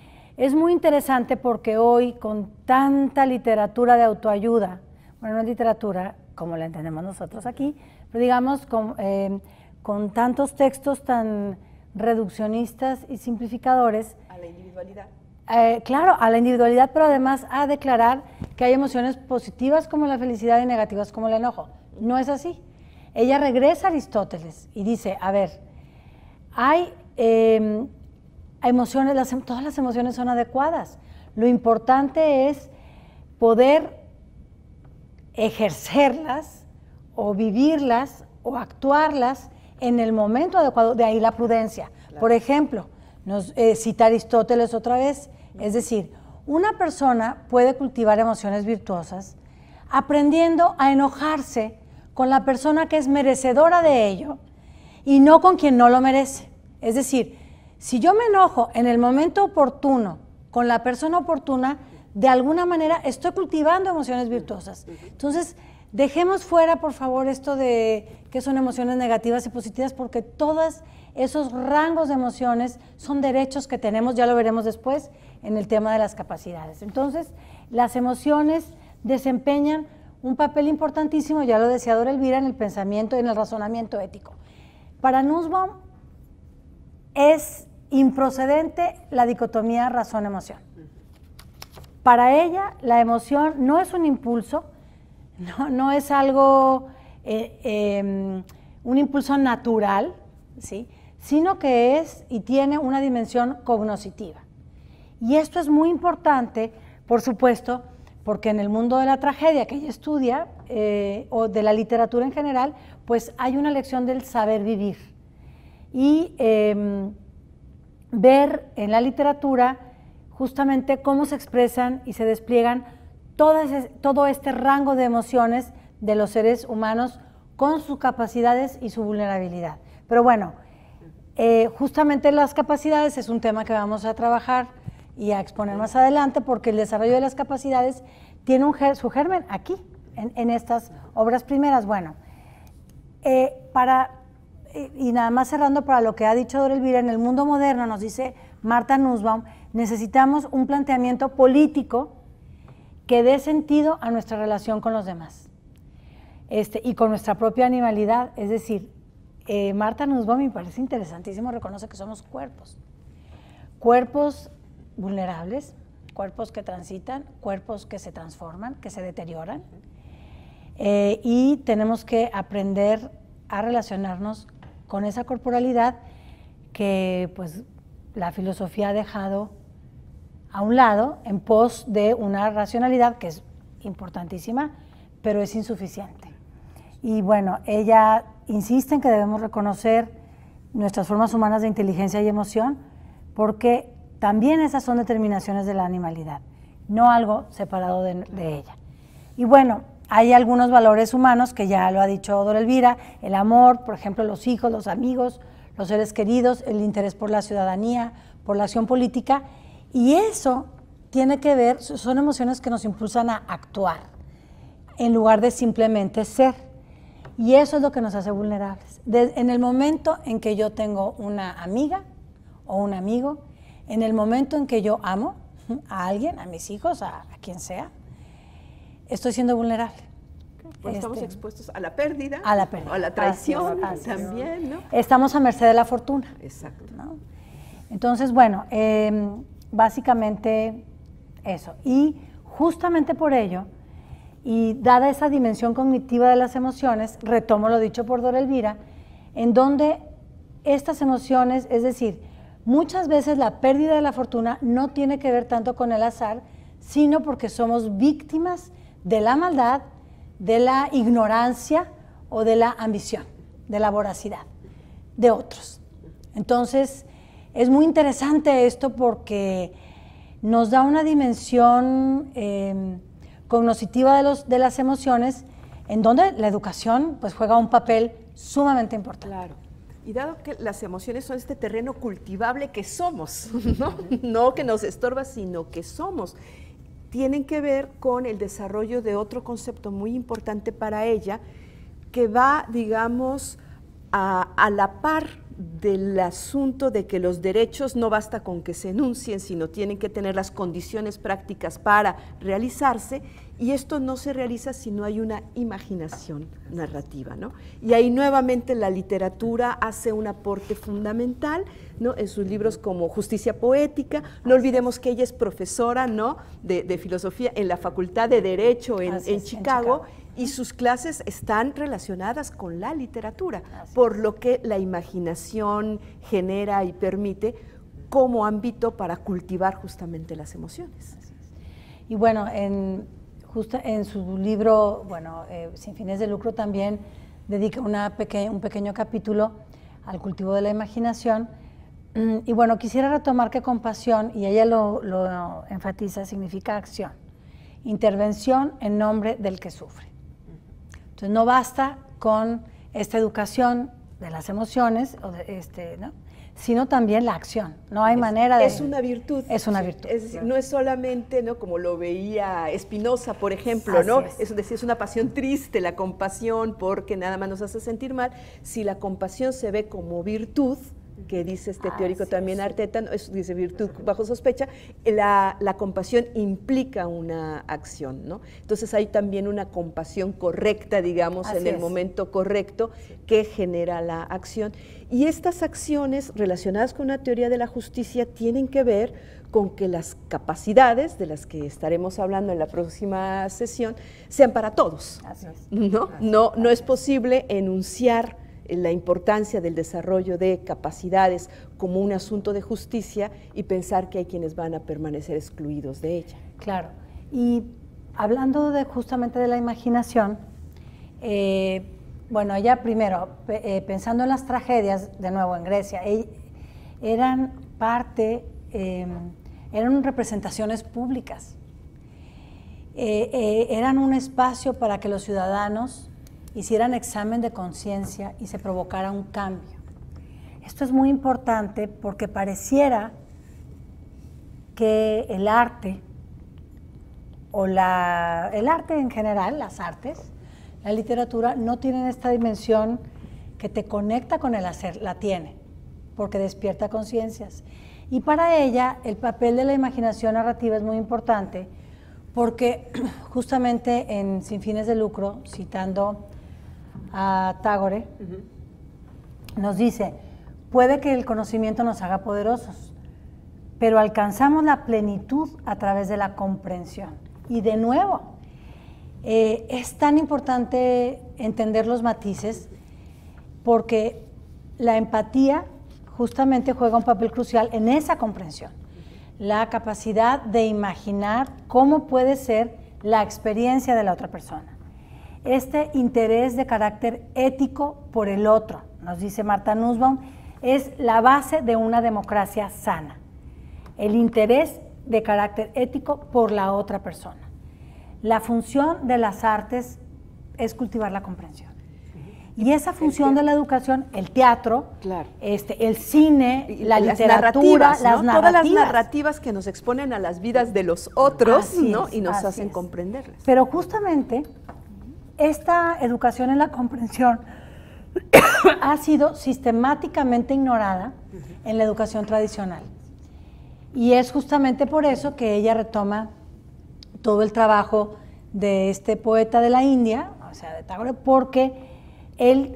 Es muy interesante porque hoy, con tanta literatura de autoayuda, bueno, no es literatura como la entendemos nosotros aquí, pero digamos con, eh, con tantos textos tan reduccionistas y simplificadores. A la individualidad. Eh, claro, a la individualidad, pero además a declarar que hay emociones positivas como la felicidad y negativas como el enojo. No es así. Ella regresa a Aristóteles y dice, a ver, hay eh, emociones, las, todas las emociones son adecuadas. Lo importante es poder ejercerlas o vivirlas o actuarlas en el momento adecuado, de ahí la prudencia. Claro. Por ejemplo, nos, eh, cita Aristóteles otra vez, es decir, una persona puede cultivar emociones virtuosas aprendiendo a enojarse con la persona que es merecedora de ello y no con quien no lo merece. Es decir, si yo me enojo en el momento oportuno con la persona oportuna, de alguna manera estoy cultivando emociones virtuosas. Entonces, dejemos fuera, por favor, esto de que son emociones negativas y positivas, porque todos esos rangos de emociones son derechos que tenemos, ya lo veremos después en el tema de las capacidades. Entonces, las emociones desempeñan un papel importantísimo, ya lo decía Dora Elvira, en el pensamiento y en el razonamiento ético. Para Nussbaum es improcedente la dicotomía razón-emoción. Para ella, la emoción no es un impulso, no, no es algo, eh, eh, un impulso natural, ¿sí?, sino que es y tiene una dimensión cognoscitiva. Y esto es muy importante por supuesto, porque en el mundo de la tragedia que ella estudia, eh, o de la literatura en general, pues hay una lección del saber vivir. Y eh, ver en la literatura justamente cómo se expresan y se despliegan todo, ese, todo este rango de emociones de los seres humanos con sus capacidades y su vulnerabilidad. Pero bueno, eh, justamente las capacidades es un tema que vamos a trabajar y a exponer más adelante, porque el desarrollo de las capacidades tiene un, su germen aquí, en, en estas obras primeras. Bueno, eh, para, y nada más cerrando para lo que ha dicho Dora Elvira, en el mundo moderno, nos dice Martha Nussbaum, necesitamos un planteamiento político que dé sentido a nuestra relación con los demás, este, y con nuestra propia animalidad. Es decir, eh, Martha Nussbaum, me parece interesantísimo, reconoce que somos cuerpos, cuerpos vulnerables, cuerpos que transitan, cuerpos que se transforman, que se deterioran, eh, y tenemos que aprender a relacionarnos con esa corporalidad que pues la filosofía ha dejado a un lado en pos de una racionalidad que es importantísima, pero es insuficiente. Y bueno, ella insiste en que debemos reconocer nuestras formas humanas de inteligencia y emoción, porque también esas son determinaciones de la animalidad, no algo separado de, de ella. Y bueno, hay algunos valores humanos que ya lo ha dicho Dora Elvira, el amor, por ejemplo, los hijos, los amigos, los seres queridos, el interés por la ciudadanía, por la acción política, y eso tiene que ver, son emociones que nos impulsan a actuar, en lugar de simplemente ser. Y eso es lo que nos hace vulnerables. De, en el momento en que yo tengo una amiga o un amigo, en el momento en que yo amo a alguien, a mis hijos, a, a quien sea, estoy siendo vulnerable. Pues este, estamos expuestos a la pérdida, a la pérdida, a la traición, así es, así también, ¿no? Estamos a merced de la fortuna. Exacto. ¿No? Entonces, bueno, eh, básicamente eso. Y justamente por ello, y dada esa dimensión cognitiva de las emociones, retomo lo dicho por Dora Elvira, en donde estas emociones, es decir, muchas veces la pérdida de la fortuna no tiene que ver tanto con el azar, sino porque somos víctimas de la maldad, de la ignorancia o de la ambición, de la voracidad de otros. Entonces, es muy interesante esto porque nos da una dimensión eh, cognitiva de, los, de las emociones, en donde la educación pues, juega un papel sumamente importante. Claro. Y dado que las emociones son este terreno cultivable que somos, ¿no? No que nos estorba, sino que somos, tienen que ver con el desarrollo de otro concepto muy importante para ella, que va, digamos, a, a la par del asunto de que los derechos no basta con que se enuncien, sino tienen que tener las condiciones prácticas para realizarse, y esto no se realiza si no hay una imaginación narrativa, ¿no? Y ahí nuevamente la literatura hace un aporte fundamental, ¿no? En sus libros como Justicia Poética. No olvidemos que ella es profesora, ¿no? de, de filosofía en la Facultad de Derecho en, en, Chicago, en Chicago, y sus clases están relacionadas con la literatura, Así por es. lo que la imaginación genera y permite como ámbito para cultivar justamente las emociones. Y bueno, en, justo en su libro, bueno, eh, Sin fines de lucro, también dedica una peque un pequeño capítulo al cultivo de la imaginación. Y bueno, quisiera retomar que compasión, y ella lo, lo enfatiza, significa acción, intervención en nombre del que sufre. Entonces no basta con esta educación de las emociones, o de este, ¿no? sino también la acción. No hay es, manera de... Es una virtud. Es una virtud. Es decir, no es solamente, ¿no? como lo veía Spinoza, por ejemplo, Así ¿no? Es. es decir, es una pasión triste, la compasión, porque nada más nos hace sentir mal. Si la compasión se ve como virtud, que dice este teórico ah, sí, también sí. Arteta, es, dice virtud bajo sospecha, la, la compasión implica una acción, ¿no? Entonces hay también una compasión correcta, digamos, Así en el es. momento correcto, que genera la acción. Y estas acciones relacionadas con una teoría de la justicia tienen que ver con que las capacidades, de las que estaremos hablando en la próxima sesión, sean para todos. Así es. ¿No? Así no, no es posible enunciar la importancia del desarrollo de capacidades como un asunto de justicia y pensar que hay quienes van a permanecer excluidos de ella. Claro. Y hablando de, justamente de la imaginación, eh, bueno, ella primero, eh, pensando en las tragedias, de nuevo en Grecia, eh, eran parte, eh, eran representaciones públicas, eh, eh, eran un espacio para que los ciudadanos hicieran examen de conciencia y se provocara un cambio. Esto es muy importante porque pareciera que el arte, o la, el arte en general, las artes, la literatura, no tienen esta dimensión que te conecta con el hacer, la tiene, porque despierta conciencias. Y para ella, el papel de la imaginación narrativa es muy importante, porque justamente en Sin fines de lucro, citando a Tagore, uh-huh. nos dice, puede que el conocimiento nos haga poderosos, pero alcanzamos la plenitud a través de la comprensión. Y de nuevo, eh, es tan importante entender los matices, porque la empatía justamente juega un papel crucial en esa comprensión, la capacidad de imaginar cómo puede ser la experiencia de la otra persona. Este interés de carácter ético por el otro, nos dice Martha Nussbaum, es la base de una democracia sana. El interés de carácter ético por la otra persona. La función de las artes es cultivar la comprensión. Y esa función de la educación, el teatro, claro. este, el cine, y la las literatura, narrativas, ¿no? las narrativas. Todas las narrativas que nos exponen a las vidas de los otros, ¿no? es, y nos hacen es. comprenderlas. Pero justamente esta educación en la comprensión ha sido sistemáticamente ignorada uh-huh. en la educación tradicional. Y es justamente por eso que ella retoma todo el trabajo de este poeta de la India, o sea, de Tagore, porque él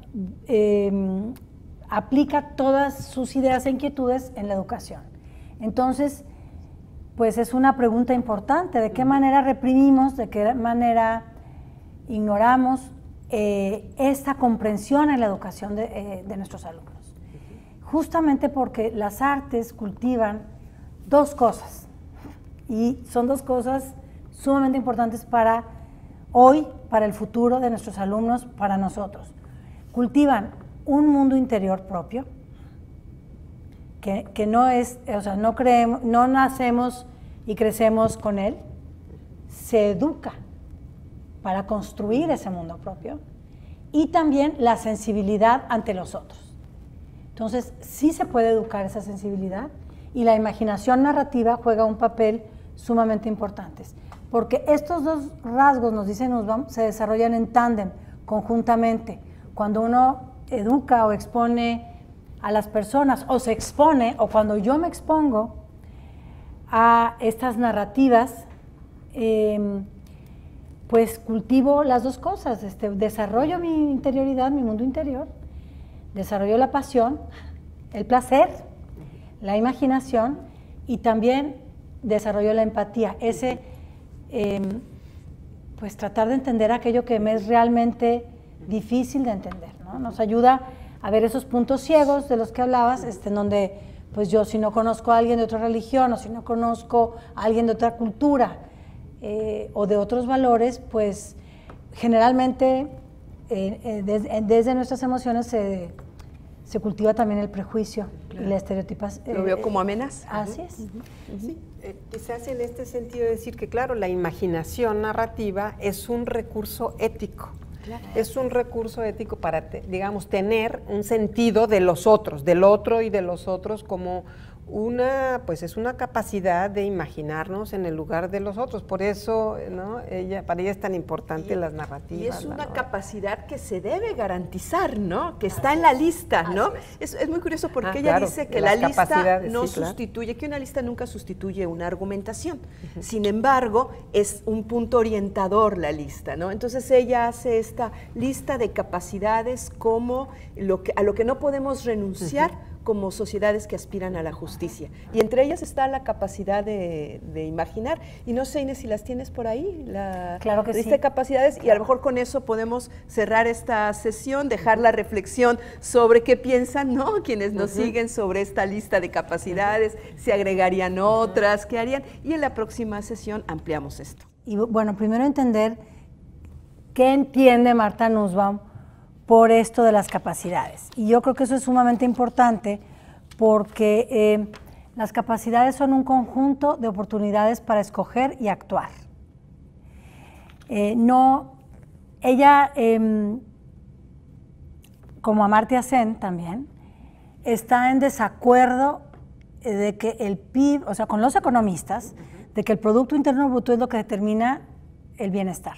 eh, aplica todas sus ideas e inquietudes en la educación. Entonces, pues es una pregunta importante, ¿de qué manera reprimimos, de qué manera ignoramos eh, esta comprensión en la educación de, eh, de nuestros alumnos? Justamente porque las artes cultivan dos cosas, y son dos cosas sumamente importantes para hoy, para el futuro de nuestros alumnos, para nosotros. Cultivan un mundo interior propio, que, que no es, o sea, no creemos, no nacemos y crecemos con él, se educa para construir ese mundo propio, y también la sensibilidad ante los otros. Entonces, sí se puede educar esa sensibilidad, y la imaginación narrativa juega un papel sumamente importante, porque estos dos rasgos, nos dicen Nussbaum, se desarrollan en tándem, conjuntamente. Cuando uno educa o expone a las personas, o se expone, o cuando yo me expongo a estas narrativas, eh, pues cultivo las dos cosas, este, desarrollo mi interioridad, mi mundo interior, desarrollo la pasión, el placer, la imaginación, y también desarrollo la empatía, ese eh, pues tratar de entender aquello que me es realmente difícil de entender, ¿no? Nos ayuda a ver esos puntos ciegos de los que hablabas, este, en donde pues yo, si no conozco a alguien de otra religión, o si no conozco a alguien de otra cultura eh, o de otros valores, pues generalmente eh, eh, desde, desde nuestras emociones se, se cultiva también el prejuicio, claro. y la estereotipación. Lo veo como amenaza. Así es. Uh-huh. Uh-huh. Sí, eh, quizás en este sentido decir que, claro, la imaginación narrativa es un recurso ético. Claro. Es un recurso ético para, te, digamos, tener un sentido de los otros, del otro y de los otros, como una, pues es una capacidad de imaginarnos en el lugar de los otros. Por eso, ¿no? Ella, para ella es tan importante y, las narrativas. Y es una ¿no? capacidad que se debe garantizar, ¿no? Que está en la lista, ¿no? Es. Es, es muy curioso porque ah, ella claro, dice que la lista no sí, sustituye, claro. que una lista nunca sustituye una argumentación. Uh-huh. Sin embargo, es un punto orientador la lista, ¿no? Entonces ella hace esta lista de capacidades como lo que, a lo que no podemos renunciar, uh-huh. como sociedades que aspiran a la justicia. Y entre ellas está la capacidad de, de imaginar. Y no sé, Inés, si las tienes por ahí, la claro que lista sí. de capacidades, y a lo mejor con eso podemos cerrar esta sesión, dejar la reflexión sobre qué piensan, ¿no?, quienes nos uh-huh. siguen sobre esta lista de capacidades, uh-huh. si agregarían otras, qué harían, y en la próxima sesión ampliamos esto. Y bueno, primero entender qué entiende Martha Nussbaum por esto de las capacidades. Y yo creo que eso es sumamente importante porque eh, las capacidades son un conjunto de oportunidades para escoger y actuar. Eh, no, ella, eh, como Amartya Sen también, está en desacuerdo de que el P I B, o sea, con los economistas, de que el Producto Interno Bruto es lo que determina el bienestar.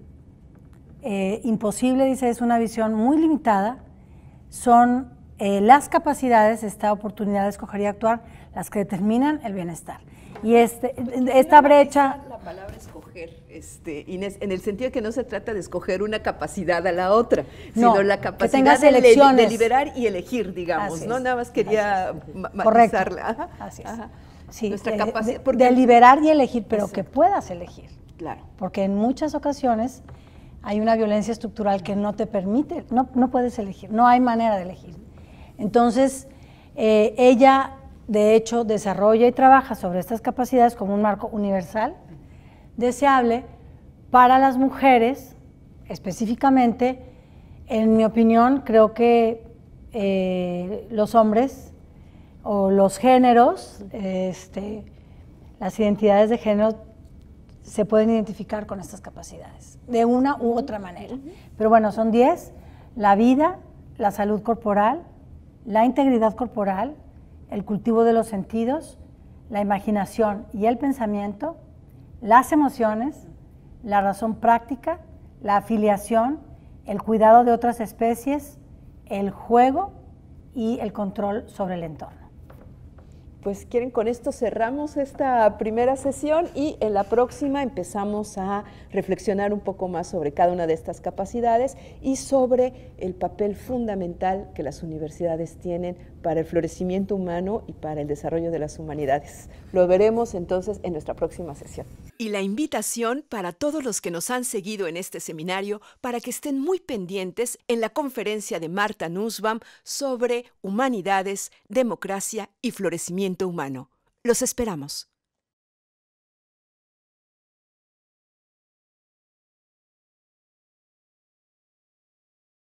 Eh, imposible, dice, es una visión muy limitada, son eh, las capacidades, esta oportunidad de escoger y actuar, las que determinan el bienestar. Y este, esta brecha... La palabra escoger, este, Inés, en el sentido de que no se trata de escoger una capacidad a la otra, no, sino la capacidad de deliberar y elegir, digamos, Así ¿no? Es. Nada más quería es. matizarla. Ajá. Así es. Ajá. Sí, Nuestra eh, capacidad, de, porque... deliberar y elegir, pero Exacto. que puedas elegir. Claro. Porque en muchas ocasiones hay una violencia estructural que no te permite, no, no puedes elegir, no hay manera de elegir. Entonces, eh, ella, de hecho, desarrolla y trabaja sobre estas capacidades como un marco universal, deseable para las mujeres, específicamente, en mi opinión, creo que eh, los hombres o los géneros, este, las identidades de género se pueden identificar con estas capacidades, de una u otra manera. Pero bueno, son diez: la vida, la salud corporal, la integridad corporal, el cultivo de los sentidos, la imaginación y el pensamiento, las emociones, la razón práctica, la afiliación, el cuidado de otras especies, el juego y el control sobre el entorno. Pues quieren, con esto cerramos esta primera sesión y en la próxima empezamos a reflexionar un poco más sobre cada una de estas capacidades y sobre el papel fundamental que las universidades tienen para el florecimiento humano y para el desarrollo de las humanidades. Lo veremos entonces en nuestra próxima sesión. Y la invitación para todos los que nos han seguido en este seminario para que estén muy pendientes en la conferencia de Martha Nussbaum sobre humanidades, democracia y florecimiento humano. Los esperamos.